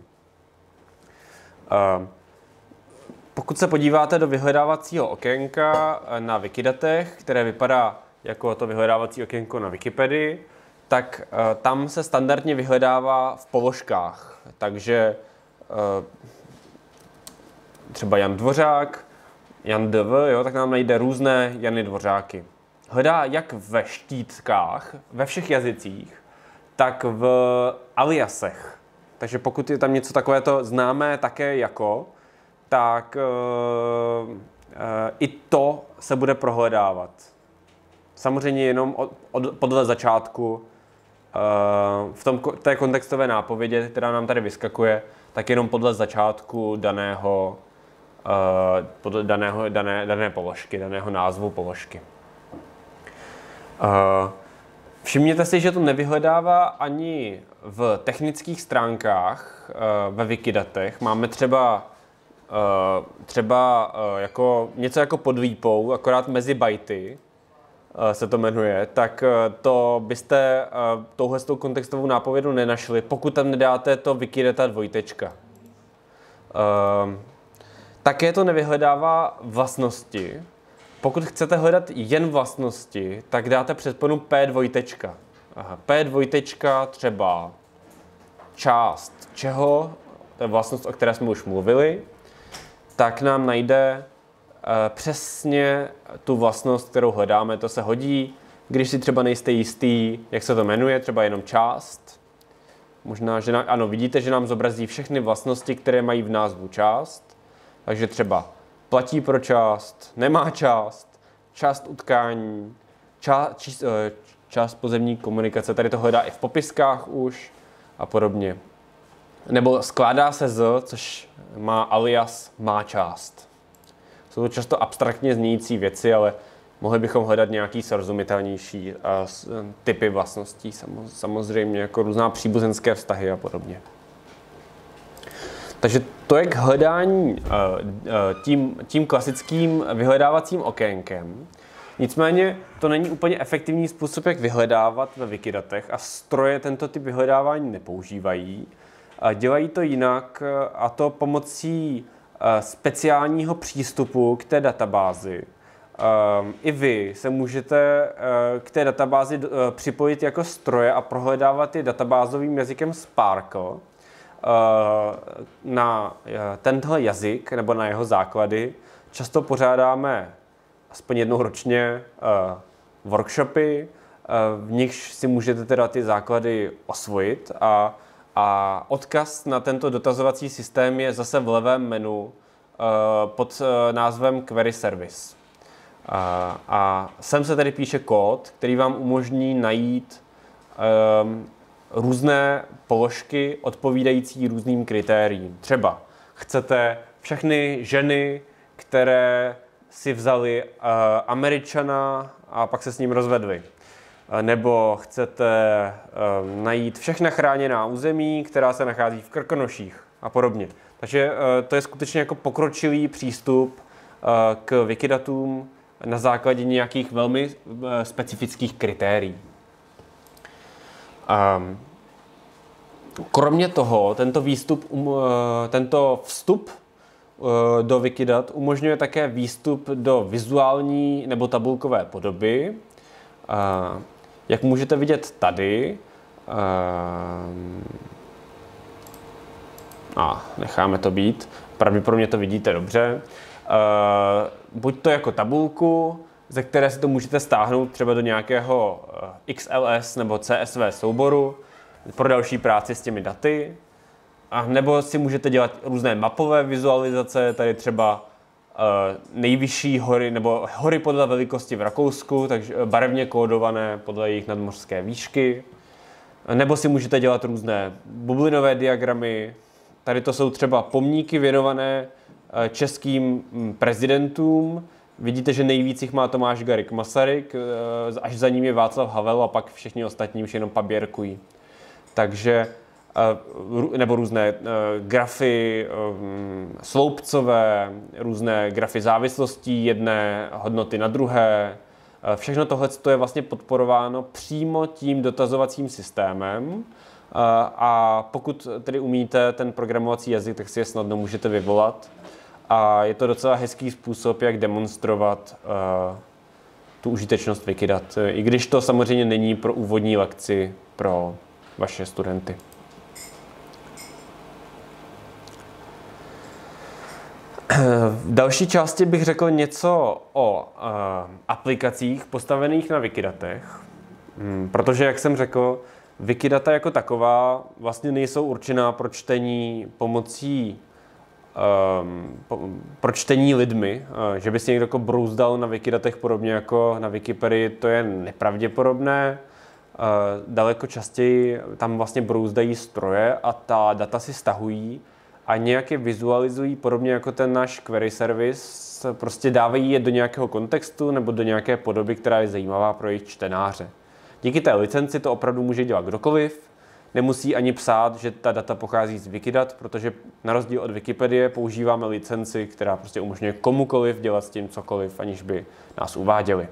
A: Pokud se podíváte do vyhledávacího okénka na Wikidatech, které vypadá jako to vyhledávací okénko na Wikipedii, tak tam se standardně vyhledává v položkách. Takže třeba Jan Dvořák, Jan DV, jo, tak nám najde různé Jany Dvořáky. Hledá jak ve štítkách, ve všech jazycích, tak v aliasech. Takže pokud je tam něco takového známé také jako, tak i to se bude prohledávat. Samozřejmě jenom podle začátku. V té kontextové nápovědě, která nám tady vyskakuje, tak jenom podle začátku dané položky, daného názvu položky. Všimněte si, že to nevyhledává ani v technických stránkách ve Wikidatech. Máme třeba jako něco jako pod lípou, akorát mezi bajty se to jmenuje, tak to byste touhle s tou kontextovou nápovědu nenašli, pokud tam nedáte to Wikidata dvojtečka. Také to nevyhledává vlastnosti, pokud chcete hledat jen vlastnosti, tak dáte předponu P2. P2 třeba část čeho, to je vlastnost, o které jsme už mluvili, tak nám najde přesně tu vlastnost, kterou hledáme. To se hodí, když si třeba nejste jistý, jak se to jmenuje, třeba jenom část. Možná, že ano, vidíte, že nám zobrazí všechny vlastnosti, které mají v názvu část. Takže třeba platí pro část, nemá část, část utkání, část pozemní komunikace, tady to hledá i v popiskách už a podobně. Nebo skládá se z, což má alias má část. Jsou to často abstraktně znějící věci, ale mohli bychom hledat nějaký srozumitelnější typy vlastností, samozřejmě jako různá příbuzenské vztahy a podobně. Takže to je k hledání tím klasickým vyhledávacím okénkem. Nicméně to není úplně efektivní způsob, jak vyhledávat ve Wikidatech a stroje tento typ vyhledávání nepoužívají. Dělají to jinak, a to pomocí speciálního přístupu k té databázi. I vy se můžete k té databázi připojit jako stroje a prohledávat je databázovým jazykem Sparkle. Na tenhle jazyk nebo na jeho základy často pořádáme aspoň jednou ročně workshopy, v nichž si můžete teda ty základy osvojit a odkaz na tento dotazovací systém je zase v levém menu pod názvem Query Service. A sem se tedy píše kód, který vám umožní najít různé položky odpovídající různým kritériím. Třeba chcete všechny ženy, které si vzali Američana a pak se s ním rozvedli. Nebo chcete najít všechna chráněná území, která se nachází v Krkonoších a podobně. Takže to je skutečně jako pokročilý přístup k Wikidatům na základě nějakých velmi specifických kritérií. Kromě toho, tento vstup do Wikidat umožňuje také výstup do vizuální nebo tabulkové podoby. Jak můžete vidět tady, necháme to být, pravděpodobně to vidíte dobře, buď to jako tabulku, ze které si to můžete stáhnout třeba do nějakého XLS nebo CSV souboru pro další práci s těmi daty, a nebo si můžete dělat různé mapové vizualizace, tady třeba nejvyšší hory nebo hory podle velikosti v Rakousku, takže barevně kódované podle jejich nadmořské výšky. Nebo si můžete dělat různé bublinové diagramy. Tady to jsou třeba pomníky věnované českým prezidentům. Vidíte, že nejvíc jich má Tomáš Garrigue Masaryk, až za ním je Václav Havel a pak všichni ostatní už jenom paběrkují. Takže nebo různé grafy sloupcové, různé grafy závislostí jedné hodnoty na druhé. Všechno tohle je vlastně podporováno přímo tím dotazovacím systémem, a pokud tedy umíte ten programovací jazyk, tak si je snadno můžete vyvolat. A je to docela hezký způsob, jak demonstrovat tu užitečnost Wikidat, i když to samozřejmě není pro úvodní lekci pro vaše studenty. V další části bych řekl něco o aplikacích postavených na Wikidatech, protože, jak jsem řekl, Wikidata jako taková vlastně nejsou určená pro čtení pomocí pro čtení lidmi, že by si někdo jako brouzdal na Wikidatech podobně jako na Wikipedii, to je nepravděpodobné. Daleko častěji tam vlastně brouzdají stroje a ta data si stahují a nějak je vizualizují podobně jako ten náš query service, prostě dávají je do nějakého kontextu nebo do nějaké podoby, která je zajímavá pro jejich čtenáře. Díky té licenci to opravdu může dělat kdokoliv, nemusí ani psát, že ta data pochází z Wikidat, protože na rozdíl od Wikipedie používáme licenci, která prostě umožňuje komukoliv dělat s tím cokoliv, aniž by nás uváděli.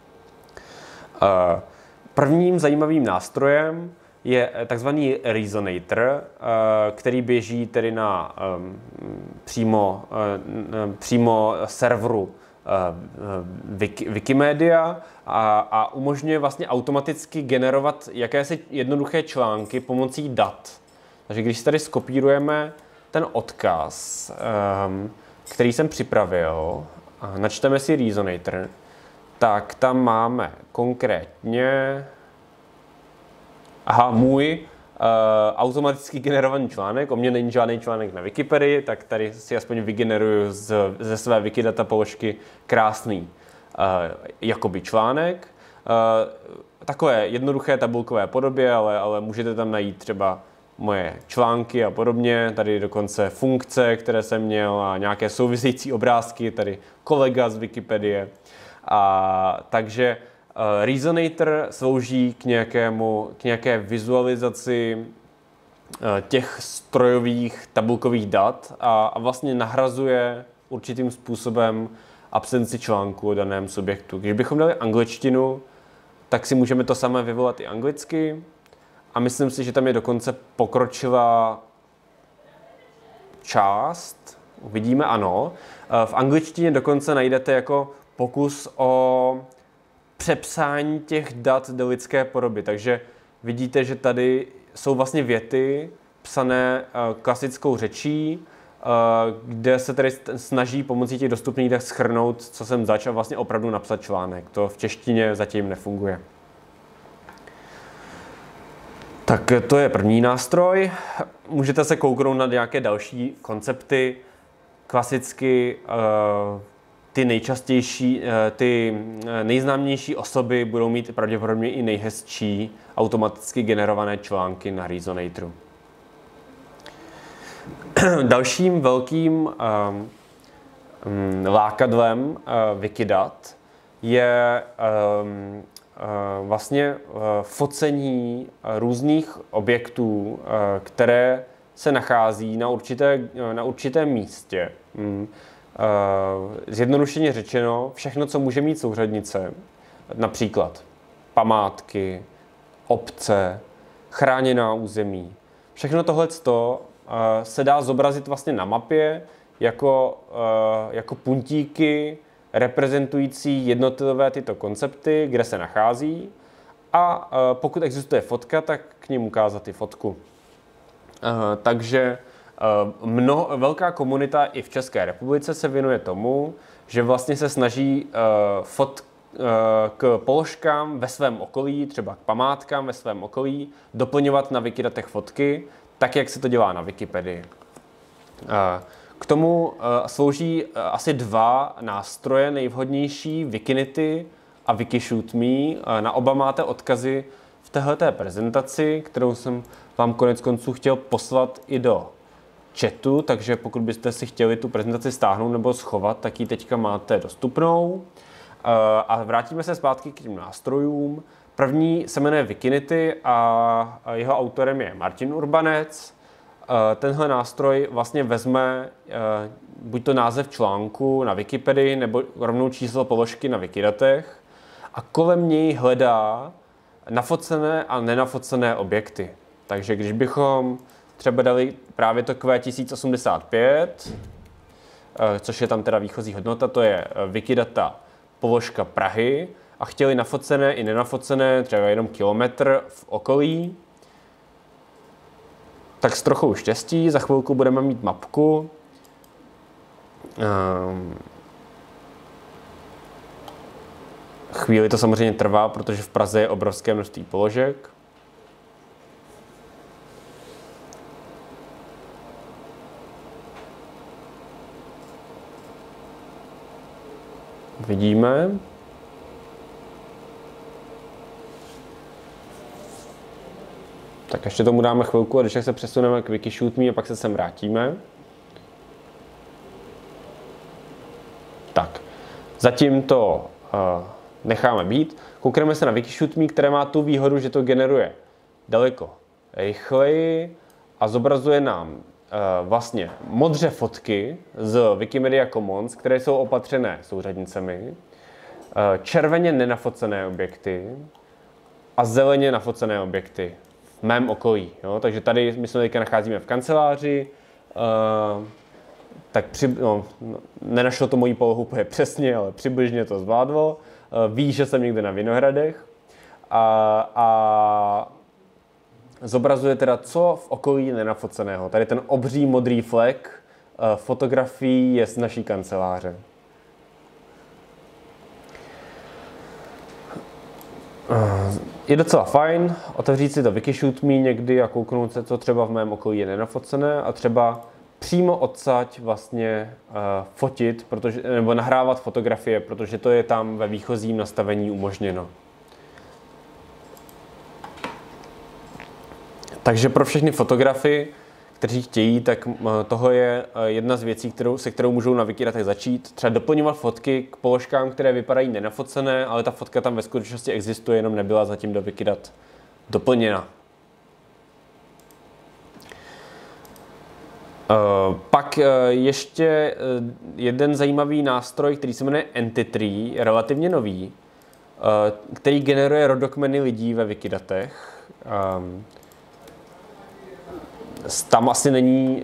A: Prvním zajímavým nástrojem je takzvaný Reasonator, který běží tedy na přímo serveru Wikimedia a umožňuje vlastně automaticky generovat jakési jednoduché články pomocí dat. Takže když tady skopírujeme ten odkaz, který jsem připravil, a načteme si Reasonator, tak tam máme konkrétně můj automaticky generovaný článek. O mě není žádný článek na Wikipedii, tak tady si aspoň vygeneruju ze své Wikidata položky krásný jakoby článek. Takové jednoduché tabulkové podobě, ale můžete tam najít třeba moje články a podobně. Tady dokonce funkce, které jsem měl a nějaké související obrázky, tady kolega z Wikipedie. Takže Reasonator slouží k nějaké vizualizaci těch strojových tabulkových dat a vlastně nahrazuje určitým způsobem absenci článku o daném subjektu. Když bychom dali angličtinu, tak si můžeme to samé vyvolat i anglicky a myslím si, že tam je dokonce pokročilá část. Uvidíme, ano. V angličtině dokonce najdete jako pokus o přepsání těch dat do lidské podoby. Takže vidíte, že tady jsou vlastně věty psané klasickou řečí, kde se tedy snaží pomocí těch dostupných dat shrnout, co jsem začal vlastně opravdu napsat článek. To v češtině zatím nefunguje. Tak to je první nástroj. Můžete se kouknout na nějaké další koncepty. Klasicky ty nejznámější osoby budou mít pravděpodobně i nejhezčí automaticky generované články na Reasonatoru. Dalším velkým lákadlem Wikidat je vlastně focení různých objektů, které se nachází na určitém místě. Zjednodušeně řečeno, všechno, co může mít souřadnice, například památky, obce, chráněná území, všechno tohleto se dá zobrazit vlastně na mapě jako puntíky reprezentující jednotlivé tyto koncepty, kde se nachází a pokud existuje fotka, tak k ním ukázat i fotku. Takže velká komunita i v České republice se věnuje tomu, že vlastně se snaží k položkám ve svém okolí, třeba k památkám ve svém okolí, doplňovat na Wikidatech fotky, tak jak se to dělá na Wikipedii. K tomu slouží asi dva nástroje nejvhodnější, Wikinity a Wikishootme. Na oba máte odkazy v téhleté prezentaci, kterou jsem vám konec konců chtěl poslat i do chatu, takže pokud byste si chtěli tu prezentaci stáhnout nebo schovat, tak ji teďka máte dostupnou. A vrátíme se zpátky k těm nástrojům. První se jmenuje Wikinity a jeho autorem je Martin Urbanec. Tenhle nástroj vlastně vezme buď to název článku na Wikipedii nebo rovnou číslo položky na Wikidatech a kolem něj hledá nafocené a nenafocené objekty. Takže když bychom třeba dali právě to Q1085, což je tam teda výchozí hodnota, to je Wikidata položka Prahy a chtěli nafocené i nenafocené, třeba jenom kilometr v okolí, tak s trochou štěstí za chvilku budeme mít mapku. Chvíli to samozřejmě trvá, protože v Praze je obrovské množství položek. Vidíme. Tak ještě tomu dáme chvilku a když se přesuneme k Wikishootme a pak se sem vrátíme. Tak, zatím to necháme být. Koukneme se na Wikishootme, které má tu výhodu, že to generuje daleko rychleji a zobrazuje nám vlastně modře fotky z Wikimedia Commons, které jsou opatřené souřadnicemi, červeně nenafocené objekty a zeleně nafocené objekty v mém okolí. Jo? Takže tady my se teďka nacházíme v kanceláři, tak nenašlo to moji polohu úplně přesně, ale přibližně to zvládlo. Ví, že jsem někde na Vinohradech a zobrazuje teda, co v okolí je nenafoceného. Tady ten obří modrý flek fotografií je z naší kanceláře. Je docela fajn otevřít si to Wikishoot.me někdy a kouknout se, co třeba v mém okolí je nenafocené a třeba přímo odsaď vlastně fotit, nebo nahrávat fotografie, protože to je tam ve výchozím nastavení umožněno. Takže pro všechny fotografy, kteří chtějí, tak toho je jedna z věcí, se kterou můžou na Wikidatech začít. Třeba doplňovat fotky k položkám, které vypadají nenafocené, ale ta fotka tam ve skutečnosti existuje, jenom nebyla zatím do Wikidat doplněna. Pak ještě jeden zajímavý nástroj, který se jmenuje Entitree, relativně nový, který generuje rodokmeny lidí ve Wikidatech. Tam asi není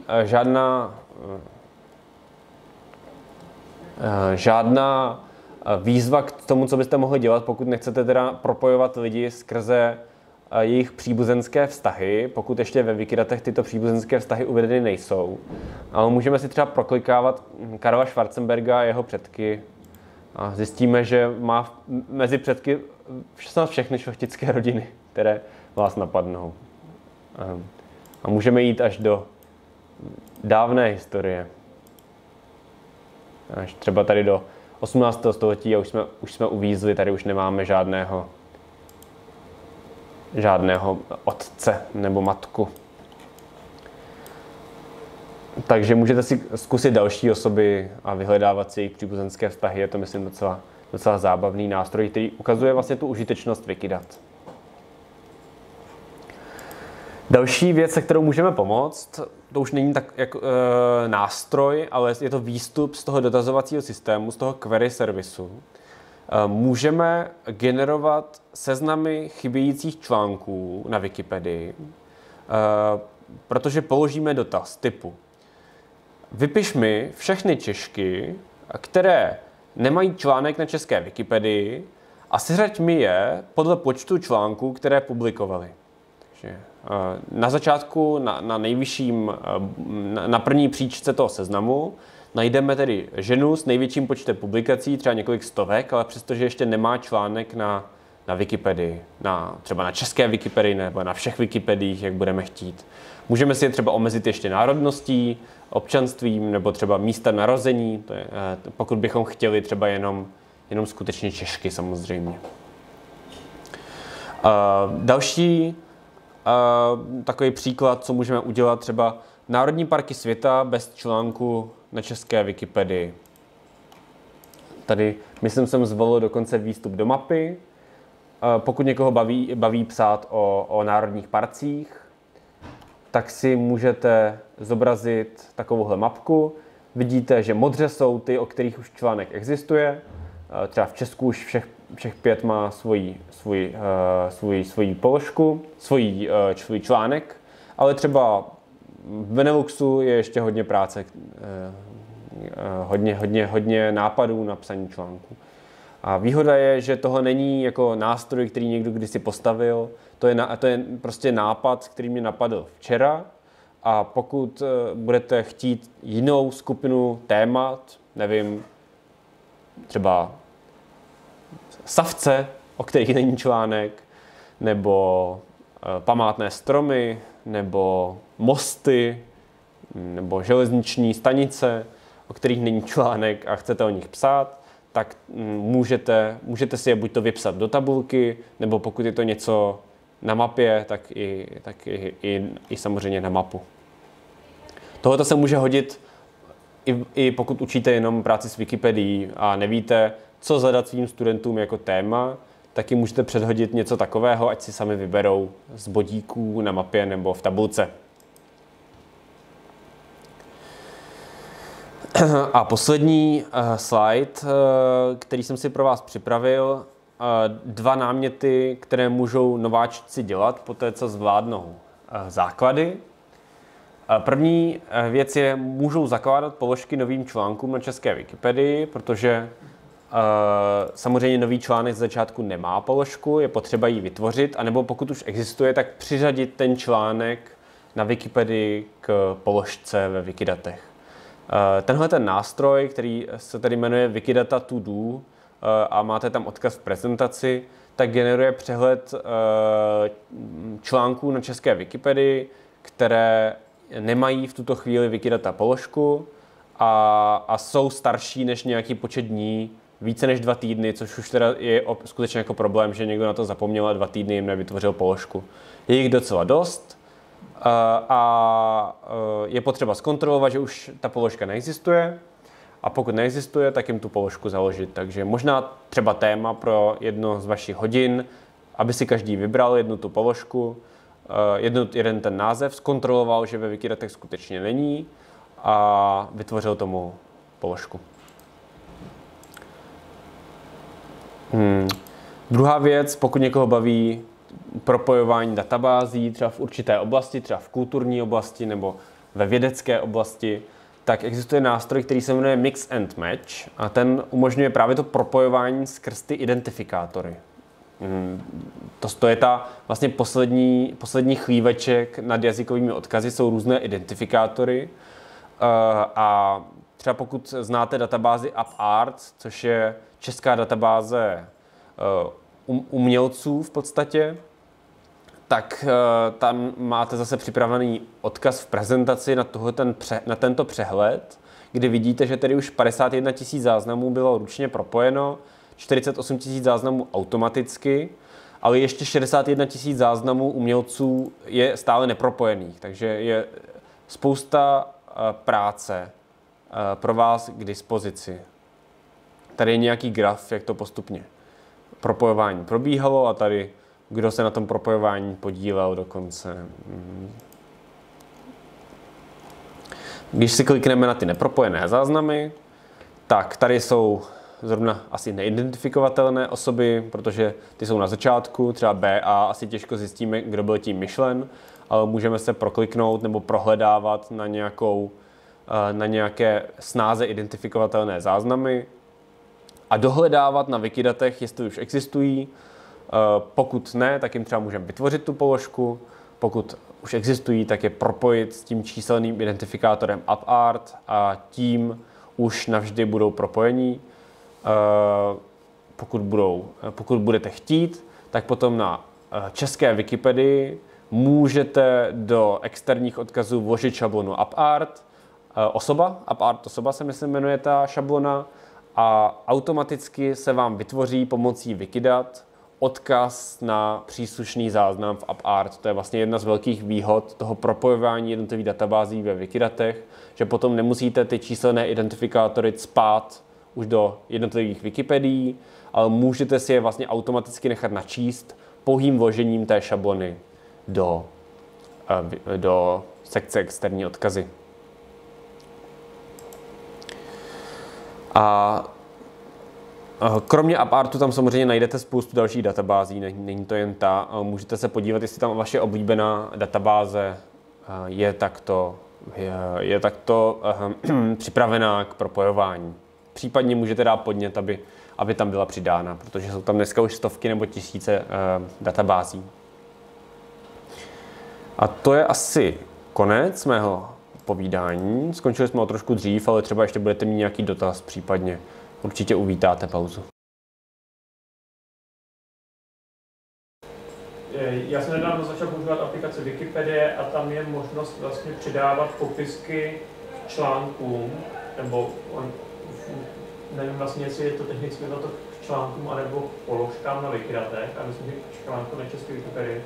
A: žádná výzva k tomu, co byste mohli dělat, pokud nechcete teda propojovat lidi skrze jejich příbuzenské vztahy, pokud ještě ve Wikidatech tyto příbuzenské vztahy uvedeny nejsou. Ale můžeme si třeba proklikávat Karla Schwarzenberga a jeho předky a zjistíme, že má mezi předky snad všechny šlechtické rodiny, které vás napadnou. A můžeme jít až do dávné historie. Až třeba tady do 18. století a už jsme uvízli, tady už nemáme žádného otce nebo matku. Takže můžete si zkusit další osoby a vyhledávat si jejich příbuzenské vztahy. Je to, myslím, docela zábavný nástroj, který ukazuje vlastně tu užitečnost Wikidat. Další věc, se kterou můžeme pomoct, to už není tak jako nástroj, ale je to výstup z toho dotazovacího systému, z toho query servisu. Můžeme generovat seznamy chybějících článků na Wikipedii, protože položíme dotaz typu vypiš mi všechny Češky, které nemají článek na české Wikipedii a seřaď mi je podle počtu článků, které publikovali. Takže na začátku, na nejvyšším, na první příčce toho seznamu najdeme tedy ženu s největším počtem publikací, třeba několik stovek, ale přestože ještě nemá článek na Wikipedii, třeba na české Wikipedii nebo na všech Wikipediích, jak budeme chtít. Můžeme si je třeba omezit ještě národností, občanstvím nebo třeba místa narození, to je, pokud bychom chtěli třeba jenom skutečně Češky samozřejmě. Další takový příklad, co můžeme udělat, třeba národní parky světa bez článku na české Wikipedii. Tady, myslím, jsem zvolil dokonce výstup do mapy. Pokud někoho baví psát o národních parcích, tak si můžete zobrazit takovouhle mapku. Vidíte, že modře jsou ty, o kterých už článek existuje. Třeba v Česku už všech 5 má svoji položku, svůj článek, ale třeba v Beneluxu je ještě hodně práce, hodně nápadů na psaní článků. A výhoda je, že tohle není jako nástroj, který někdo kdysi postavil, to je prostě nápad, který mě napadl včera, a pokud budete chtít jinou skupinu témat, nevím, třeba savce, o kterých není článek, nebo památné stromy, nebo mosty, nebo železniční stanice, o kterých není článek a chcete o nich psát, tak můžete si je buď to vypsat do tabulky, nebo pokud je to něco na mapě, tak i samozřejmě na mapu. Tohle se může hodit i pokud učíte jenom práci s Wikipedií a nevíte, co zadat svým studentům jako téma, taky můžete předhodit něco takového, ať si sami vyberou z bodíků na mapě nebo v tabulce. A poslední slide, který jsem si pro vás připravil, 2 náměty, které můžou nováčci dělat po té, co zvládnou základy. První věc je, můžou zakládat položky novým článkům na české Wikipedii, protože samozřejmě nový článek z začátku nemá položku, je potřeba ji vytvořit, anebo pokud už existuje, tak přiřadit ten článek na Wikipedii k položce ve Wikidatech. Tenhle ten nástroj, který se tady jmenuje Wikidata To Do a máte tam odkaz v prezentaci, tak generuje přehled článků na české Wikipedii, které nemají v tuto chvíli Wikidata položku a jsou starší než nějaký počet dní, více než 2 týdny, což už teda je skutečně jako problém, že někdo na to zapomněl a 2 týdny jim nevytvořil položku. Je jich docela dost a je potřeba zkontrolovat, že už ta položka neexistuje a pokud neexistuje, tak jim tu položku založit. Takže možná třeba téma pro jedno z vašich hodin, aby si každý vybral jednu tu položku, jeden ten název, zkontroloval, že ve Wikidatech skutečně není a vytvořil tomu položku. Druhá věc, pokud někoho baví propojování databází, třeba v určité oblasti, třeba v kulturní oblasti nebo ve vědecké oblasti, tak existuje nástroj, který se jmenuje Mix and Match a ten umožňuje právě to propojování skrz ty identifikátory. To je ta vlastně poslední chlíveček nad jazykovými odkazy, jsou různé identifikátory a třeba pokud znáte databázi UpArt, což je česká databáze umělců v podstatě, tak tam máte zase připravený odkaz v prezentaci na tento přehled, kdy vidíte, že tedy už 51 000 záznamů bylo ručně propojeno, 48 000 záznamů automaticky, ale ještě 61 000 záznamů umělců je stále nepropojených, takže je spousta práce pro vás k dispozici. Tady je nějaký graf, jak to postupně propojování probíhalo a tady, kdo se na tom propojování podílel dokonce. Když si klikneme na ty nepropojené záznamy, tak tady jsou zrovna asi neidentifikovatelné osoby, protože ty jsou na začátku, třeba BA, asi těžko zjistíme, kdo byl tím myšlen, ale můžeme se prokliknout nebo prohledávat na nějaké snáze identifikovatelné záznamy a dohledávat na Wikidatech, jestli už existují. Pokud ne, tak jim třeba můžeme vytvořit tu položku. Pokud už existují, tak je propojit s tím číselným identifikátorem UpArt a tím už navždy budou propojení. Pokud budete chtít, tak potom na české Wikipedii můžete do externích odkazů vložit šablonu UpArt osoba se myslím jmenuje ta šablona a automaticky se vám vytvoří pomocí Wikidat odkaz na příslušný záznam v UpArt. To je vlastně jedna z velkých výhod toho propojování jednotlivých databází ve Wikidatech, že potom nemusíte ty číselné identifikátory cpát už do jednotlivých Wikipedií, ale můžete si je vlastně automaticky nechat načíst pouhým vložením té šablony do sekce externí odkazy. A kromě UpArtu tam samozřejmě najdete spoustu dalších databází, není to jen ta. Můžete se podívat, jestli tam vaše oblíbená databáze je takto připravená k propojování. Případně můžete dát podnět, aby tam byla přidána, protože jsou tam dneska už stovky nebo tisíce databází. A to je asi konec mého povídání. Skončili jsme o trošku dřív, ale třeba ještě budete mít nějaký dotaz případně. Určitě uvítáte pauzu.
B: Já jsem nedávno začal používat aplikaci Wikipedie a tam je možnost vlastně přidávat popisky k článkům, nebo nevím vlastně, jestli je to technicky to k článkům, anebo k položkám na Wikidatech, a myslím, že k článku na české Wikipedii.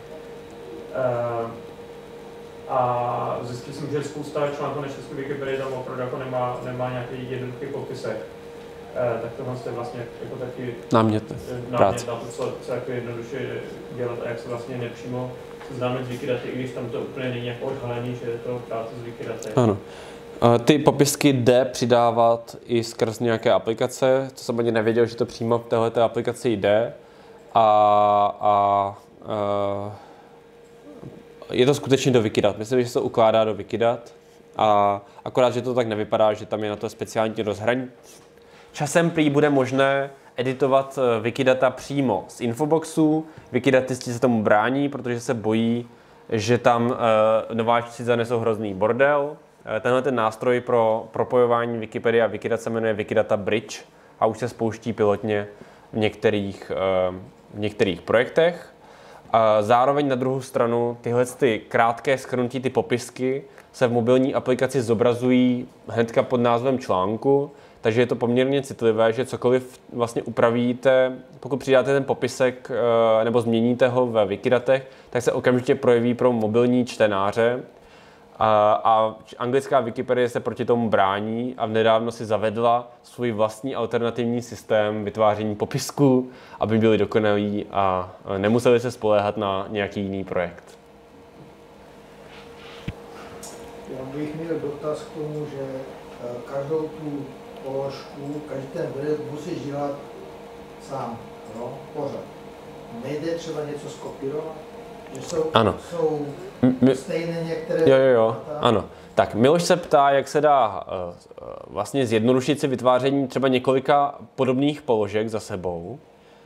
B: A zjistil jsem, že spousta článků na české Wikipedii tam opravdu jako nemá nějaký jednoduchý popisek. Tak tohle je vlastně jako taky
A: námět na
B: to, co jako jednoduše dělat a jak se vlastně nepřímo seznámit s Wikidaty, i když tam to úplně není jako odhalený, že je to práce s Wikidaty.
A: Ano. Ty popisky jde přidávat i skrz nějaké aplikace, to jsem ani nevěděl, že to přímo v této aplikaci jde. je to skutečně do Wikidat. Myslím, že se to ukládá do Wikidat. A akorát, že to tak nevypadá, že tam je na to speciální rozhraní. Časem prý bude možné editovat Wikidata přímo z infoboxu. Wikidatisti se tomu brání, protože se bojí, že tam nováčci zanesou hrozný bordel. Tenhle ten nástroj pro propojování Wikipedie a Wikidat se jmenuje Wikidata Bridge a už se spouští pilotně v některých projektech. Zároveň na druhou stranu tyhle krátké shrnutí, ty popisky se v mobilní aplikaci zobrazují hnedka pod názvem článku, takže je to poměrně citlivé, že cokoliv vlastně upravíte, pokud přidáte ten popisek nebo změníte ho ve Wikidatech, tak se okamžitě projeví pro mobilní čtenáře. A anglická Wikipedie se proti tomu brání a nedávno si zavedla svůj vlastní alternativní systém vytváření popisků, aby byli dokonalí a nemuseli se spoléhat na nějaký jiný projekt.
D: Já bych měl dotaz k tomu, že každou tu položku, každý ten web musíš dělat sám, no, pořád. Nejde třeba něco skopírovat? Že jsou stejné některé...
A: Jo, ano. Tak Miloš se ptá, jak se dá vlastně zjednodušit si vytváření třeba několika podobných položek za sebou.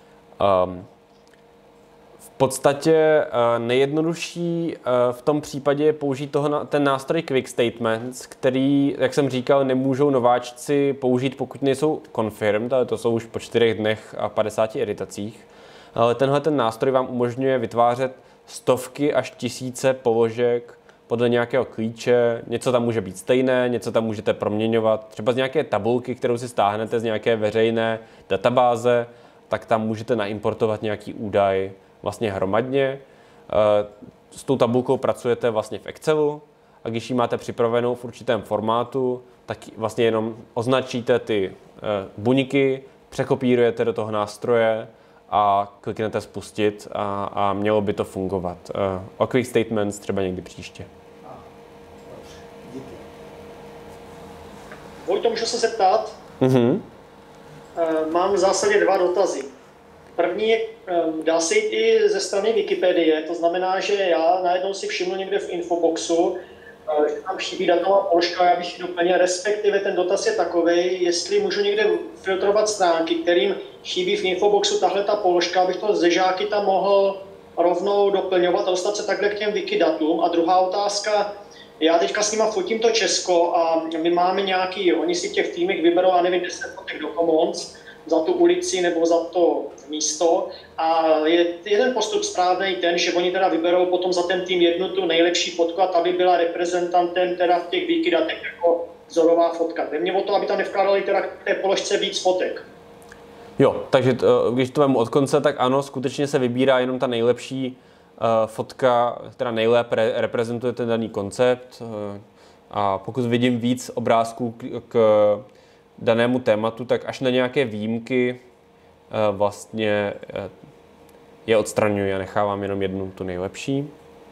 A: V podstatě nejjednodušší v tom případě je použít ten nástroj Quick Statements, který, jak jsem říkal, nemůžou nováčci použít, pokud nejsou confirmed, ale to jsou už po 4 dnech a 50 editacích. Ale tenhle ten nástroj vám umožňuje vytvářet stovky až tisíce položek podle nějakého klíče. Něco tam může být stejné, něco tam můžete proměňovat. Třeba z nějaké tabulky, kterou si stáhnete z nějaké veřejné databáze, tak tam můžete naimportovat nějaký údaj vlastně hromadně. S tou tabulkou pracujete vlastně v Excelu a když ji máte připravenou v určitém formátu, tak vlastně jenom označíte ty buňky, překopírujete do toho nástroje a kliknete spustit a mělo by to fungovat. O Quick Statements třeba někdy příště.
E: Vojto, můžu se zeptat? Mám v zásadě 2 dotazy. První je, dá se jít i ze strany Wikipedie, to znamená, že já najednou si všimnu někde v infoboxu, že tam chybí datová položka, já bych ji doplnil, respektive ten dotaz je takovej, jestli můžu někde filtrovat stránky, kterým chybí v infoboxu tahle ta položka, abych to ze žáky tam mohl rovnou doplňovat a dostat se takhle k těm Wikidatům. A druhá otázka, já teďka s nima fotím to Česko a my máme nějaký, oni si v těch týmech vyberou, a nevím, 10 fotek do Commons za tu ulici nebo za to místo a je jeden postup správný ten, že oni teda vyberou potom za ten tým jednu tu nejlepší fotku a ta by byla reprezentantem teda v těch Wikidatech jako vzorová fotka. Jde mě o to, aby tam nevkládali teda k té položce víc fotek.
A: Jo, takže když to vemu od konce, tak ano, skutečně se vybírá jenom ta nejlepší fotka, která nejlépe reprezentuje ten daný koncept. A pokud vidím víc obrázků k danému tématu, tak až na nějaké výjimky vlastně je odstraňuji a nechávám jenom jednu, tu nejlepší.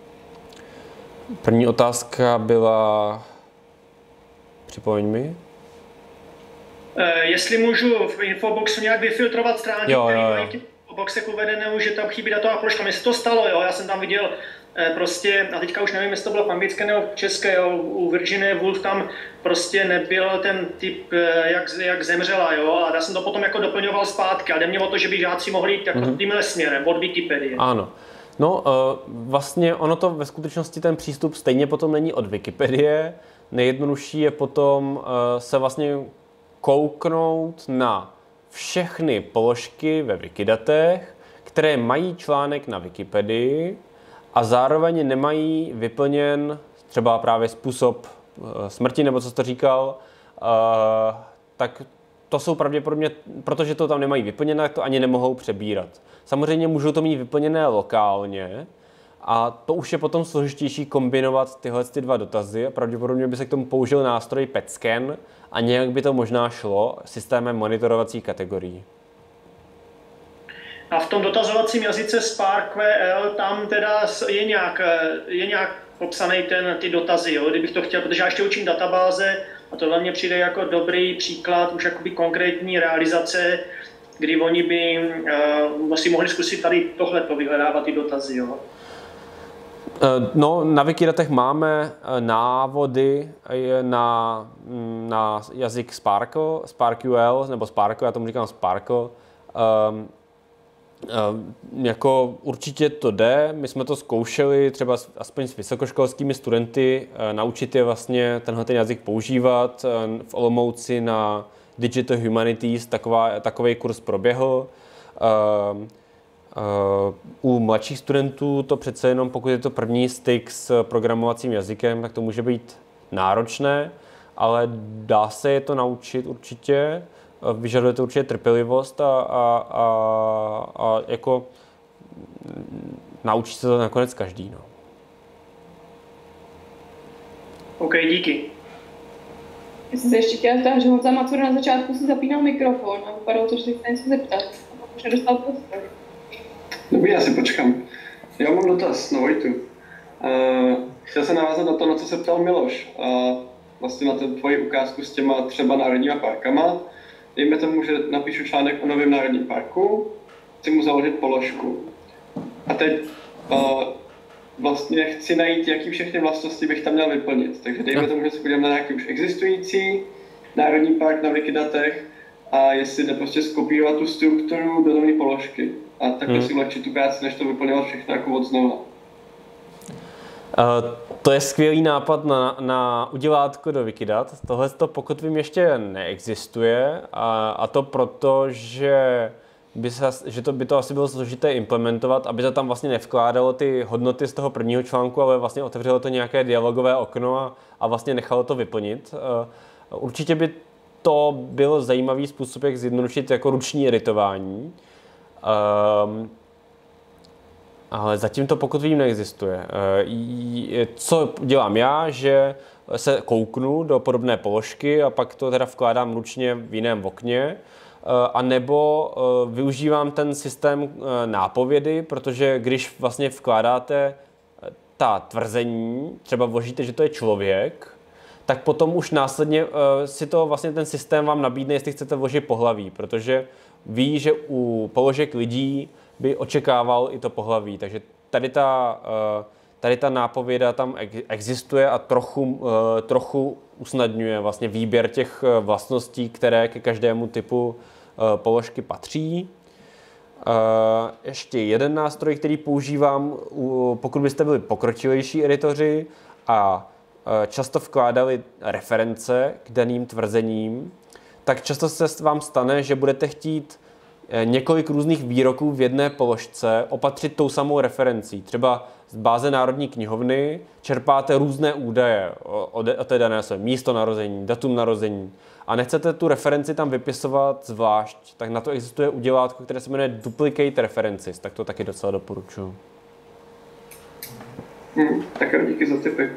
A: První otázka byla... Připomeň mi.
E: Jestli můžu v infoboxu nějak vyfiltrovat stránky, které mají v infoboxech uvedené, že tam chybí datová položka. Mně se to stalo, jo, já jsem tam viděl prostě, a teďka už nevím, jestli to bylo v anglické nebo v české, jo, u Virginie Woolf tam prostě nebyl ten typ, jak zemřela, jo, a já jsem to potom jako doplňoval zpátky, a jde mě o to, že by žáci mohli jít jako tímhle směrem, od Wikipedie.
A: Ano. No, vlastně ono to ve skutečnosti ten přístup stejně potom není od Wikipedie. Nejjednodušší je potom se vlastně kouknout na všechny položky ve Wikidatech, které mají článek na Wikipedii a zároveň nemají vyplněn třeba právě způsob smrti, nebo co jste říkal, tak to jsou pravděpodobně, protože to tam nemají vyplněné, tak to ani nemohou přebírat. Samozřejmě můžou to mít vyplněné lokálně a to už je potom složitější kombinovat tyhle 2 dotazy a pravděpodobně by se k tomu použil nástroj PetScan a nějak by to možná šlo systémem monitorovacích kategorií.
E: A v tom dotazovacím jazyce SparkQL tam teda je nějak popsaný ty dotazy, jo? Kdybych to chtěl, protože já ještě učím databáze a tohle mně přijde jako dobrý příklad už jakoby konkrétní realizace, kdy oni by si mohli zkusit tady tohleto vyhledávat ty dotazy, jo?
A: No, na Wikidatech máme návody na jazyk Sparkle, SparkUL, nebo Sparkle, já tomu říkám Sparkle. Jako určitě to jde, my jsme to zkoušeli třeba aspoň s vysokoškolskými studenty, naučit je vlastně tenhle ten jazyk používat. V Olomouci na Digital Humanities takový kurz proběhl. U mladších studentů to přece jenom, pokud je to první styk s programovacím jazykem, tak to může být náročné, ale dá se je to naučit určitě. Vyžaduje to určitě trpělivost a jako naučí se to nakonec každý. No.
E: OK, díky.
F: Já jsem se ještě chtěla zeptat, že Honza Macur na začátku si zapínal mikrofon a vypadalo to, že se chce něco zeptat. Už nedostal prostor.
G: Dobrý, já si počkám. Já mám dotaz na Vojtu. Chtěl jsem navázat na to, na co se ptal Miloš. Vlastně na tu tvoji ukázku s těma třeba národníma parkama. Dejme tomu, že napíšu článek o novém národním parku, chci mu založit položku. A teď vlastně chci najít, jaký všechny vlastnosti bych tam měl vyplnit. Takže dejme tomu, že se podívám na nějaký už existující národní park na Wikidatech a jestli jde prostě skopírovat tu strukturu do nové položky. A takhle si ulehčit tu práci, než to vyplňovat všechno jako od znova.
A: To je skvělý nápad na udělátko do Wikidat. Tohle to, pokud vím, ještě neexistuje a to proto, že by to asi bylo složité implementovat, aby to tam vlastně nevkládalo ty hodnoty z toho prvního článku, ale vlastně otevřelo to nějaké dialogové okno a vlastně nechalo to vyplnit. Určitě by to byl zajímavý způsob, jak zjednodušit jako ruční editování. Ale zatím to, pokud vím, neexistuje. Co dělám já, že se kouknu do podobné položky a pak to teda vkládám ručně v jiném okně, a nebo využívám ten systém nápovědy, protože když vlastně vkládáte ta tvrzení, třeba vložíte, že to je člověk, tak potom už následně si to vlastně ten systém vám nabídne, jestli chcete vložit pohlaví, protože ví, že u položek lidí by očekával i to pohlaví. Takže tady ta nápověda tam existuje a trochu usnadňuje vlastně výběr těch vlastností, které ke každému typu položky patří. Ještě jeden nástroj, který používám, pokud byste byli pokročilejší editoři a často vkládali reference k daným tvrzením, tak často se vám stane, že budete chtít několik různých výroků v jedné položce opatřit tou samou referencí. Třeba z báze Národní knihovny čerpáte různé údaje o té dané osobě, místo narození, datum narození a nechcete tu referenci tam vypisovat zvlášť, tak na to existuje udělátko, které se jmenuje Duplicate References, tak to taky docela doporučuji.
G: Tak jo, díky za tipy.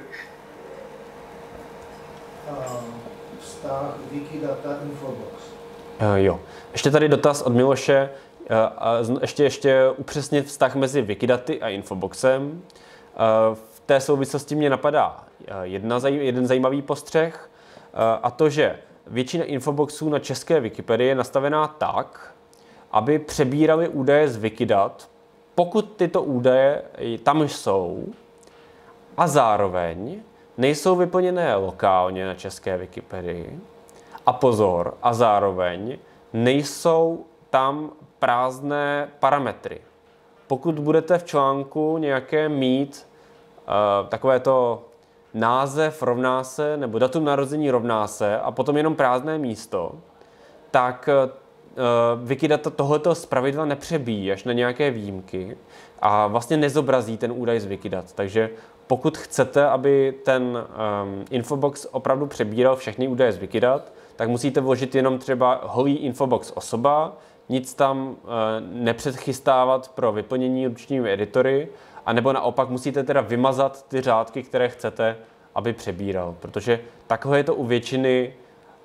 D: Vztah Wikidata Infobox.
A: Jo. Ještě tady dotaz od Miloše, ještě upřesnit vztah mezi Wikidaty a Infoboxem. V té souvislosti mě napadá jeden zajímavý postřeh, a to, že většina Infoboxů na české Wikipedii je nastavená tak, aby přebírali údaje z Wikidat, pokud tyto údaje tam jsou a zároveň nejsou vyplněné lokálně na české Wikipedii. A pozor, a zároveň nejsou tam prázdné parametry. Pokud budete v článku nějaké mít takovéto název rovná se, nebo datum narození rovná se a potom jenom prázdné místo, tak Wikidata tohleto zpravidla nepřebíjí až na nějaké výjimky a vlastně nezobrazí ten údaj z Wikidat. Takže pokud chcete, aby ten Infobox opravdu přebíral všechny údaje z Wikidat, tak musíte vložit jenom třeba holý Infobox osoba, nic tam nepředchystávat pro vyplnění ručními editory, anebo naopak musíte teda vymazat ty řádky, které chcete, aby přebíral. Protože takhle je to u většiny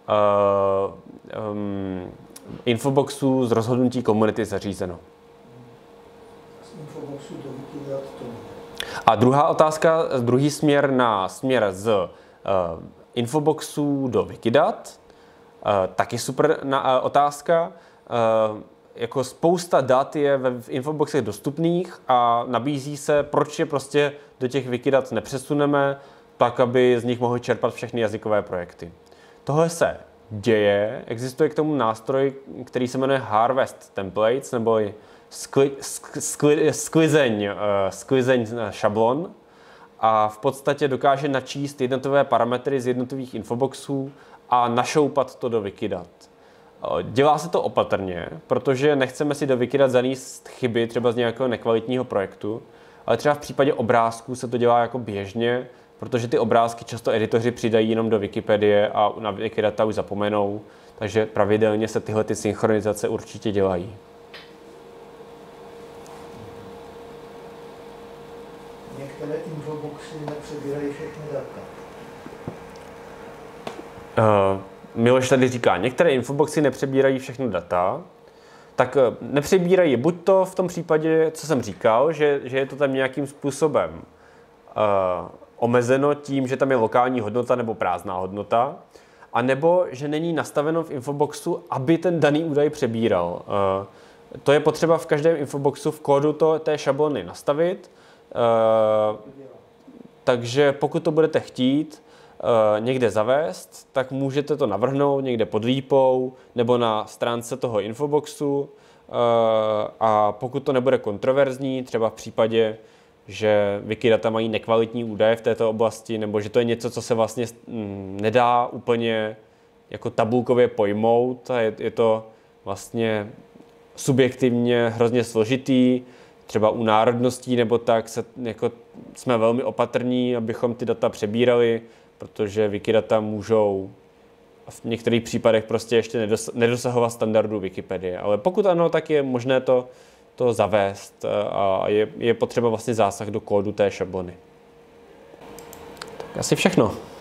A: Infoboxů z rozhodnutí komunity zařízeno.
D: Z Infoboxu do Wikidat to bude.
A: A druhá otázka, druhý směr z Infoboxů do Wikidat, taky super otázka. jako spousta dat je v infoboxech dostupných a nabízí se, proč je prostě do těch Wikidat nepřesuneme, tak, aby z nich mohly čerpat všechny jazykové projekty. Tohle se děje, existuje k tomu nástroj, který se jmenuje Harvest Templates, nebo sklizeň šablon, a v podstatě dokáže načíst jednotlivé parametry z jednotlivých infoboxů a našoupat to do Wikidat. Dělá se to opatrně, protože nechceme si do Wikidat zanést chyby třeba z nějakého nekvalitního projektu, ale třeba v případě obrázků se to dělá jako běžně, protože ty obrázky často editoři přidají jenom do Wikipedie a na Wikidata už zapomenou, takže pravidelně se tyhle synchronizace určitě dělají.
D: Některé infoboxy nepřebírají všechny data.
A: Miloš tady říká, některé infoboxy nepřebírají všechny data, tak nepřebírají buď to v tom případě, co jsem říkal, že je to tam nějakým způsobem omezeno tím, že tam je lokální hodnota nebo prázdná hodnota, anebo že není nastaveno v infoboxu, aby ten daný údaj přebíral. To je potřeba v každém infoboxu v kódu té šablony nastavit, takže pokud to budete chtít někde zavést, tak můžete to navrhnout někde pod lípou nebo na stránce toho infoboxu, a pokud to nebude kontroverzní, třeba v případě, že Wikidata mají nekvalitní údaje v této oblasti, nebo že to je něco, co se vlastně nedá úplně jako tabulkově pojmout a je to vlastně subjektivně hrozně složitý, třeba u národností nebo tak jsme velmi opatrní, abychom ty data přebírali, protože Wikidata můžou v některých případech prostě ještě nedosahovat standardu Wikipedie. Ale pokud ano, tak je možné to zavést a je potřeba vlastně zásah do kódu té šablony. Tak asi všechno.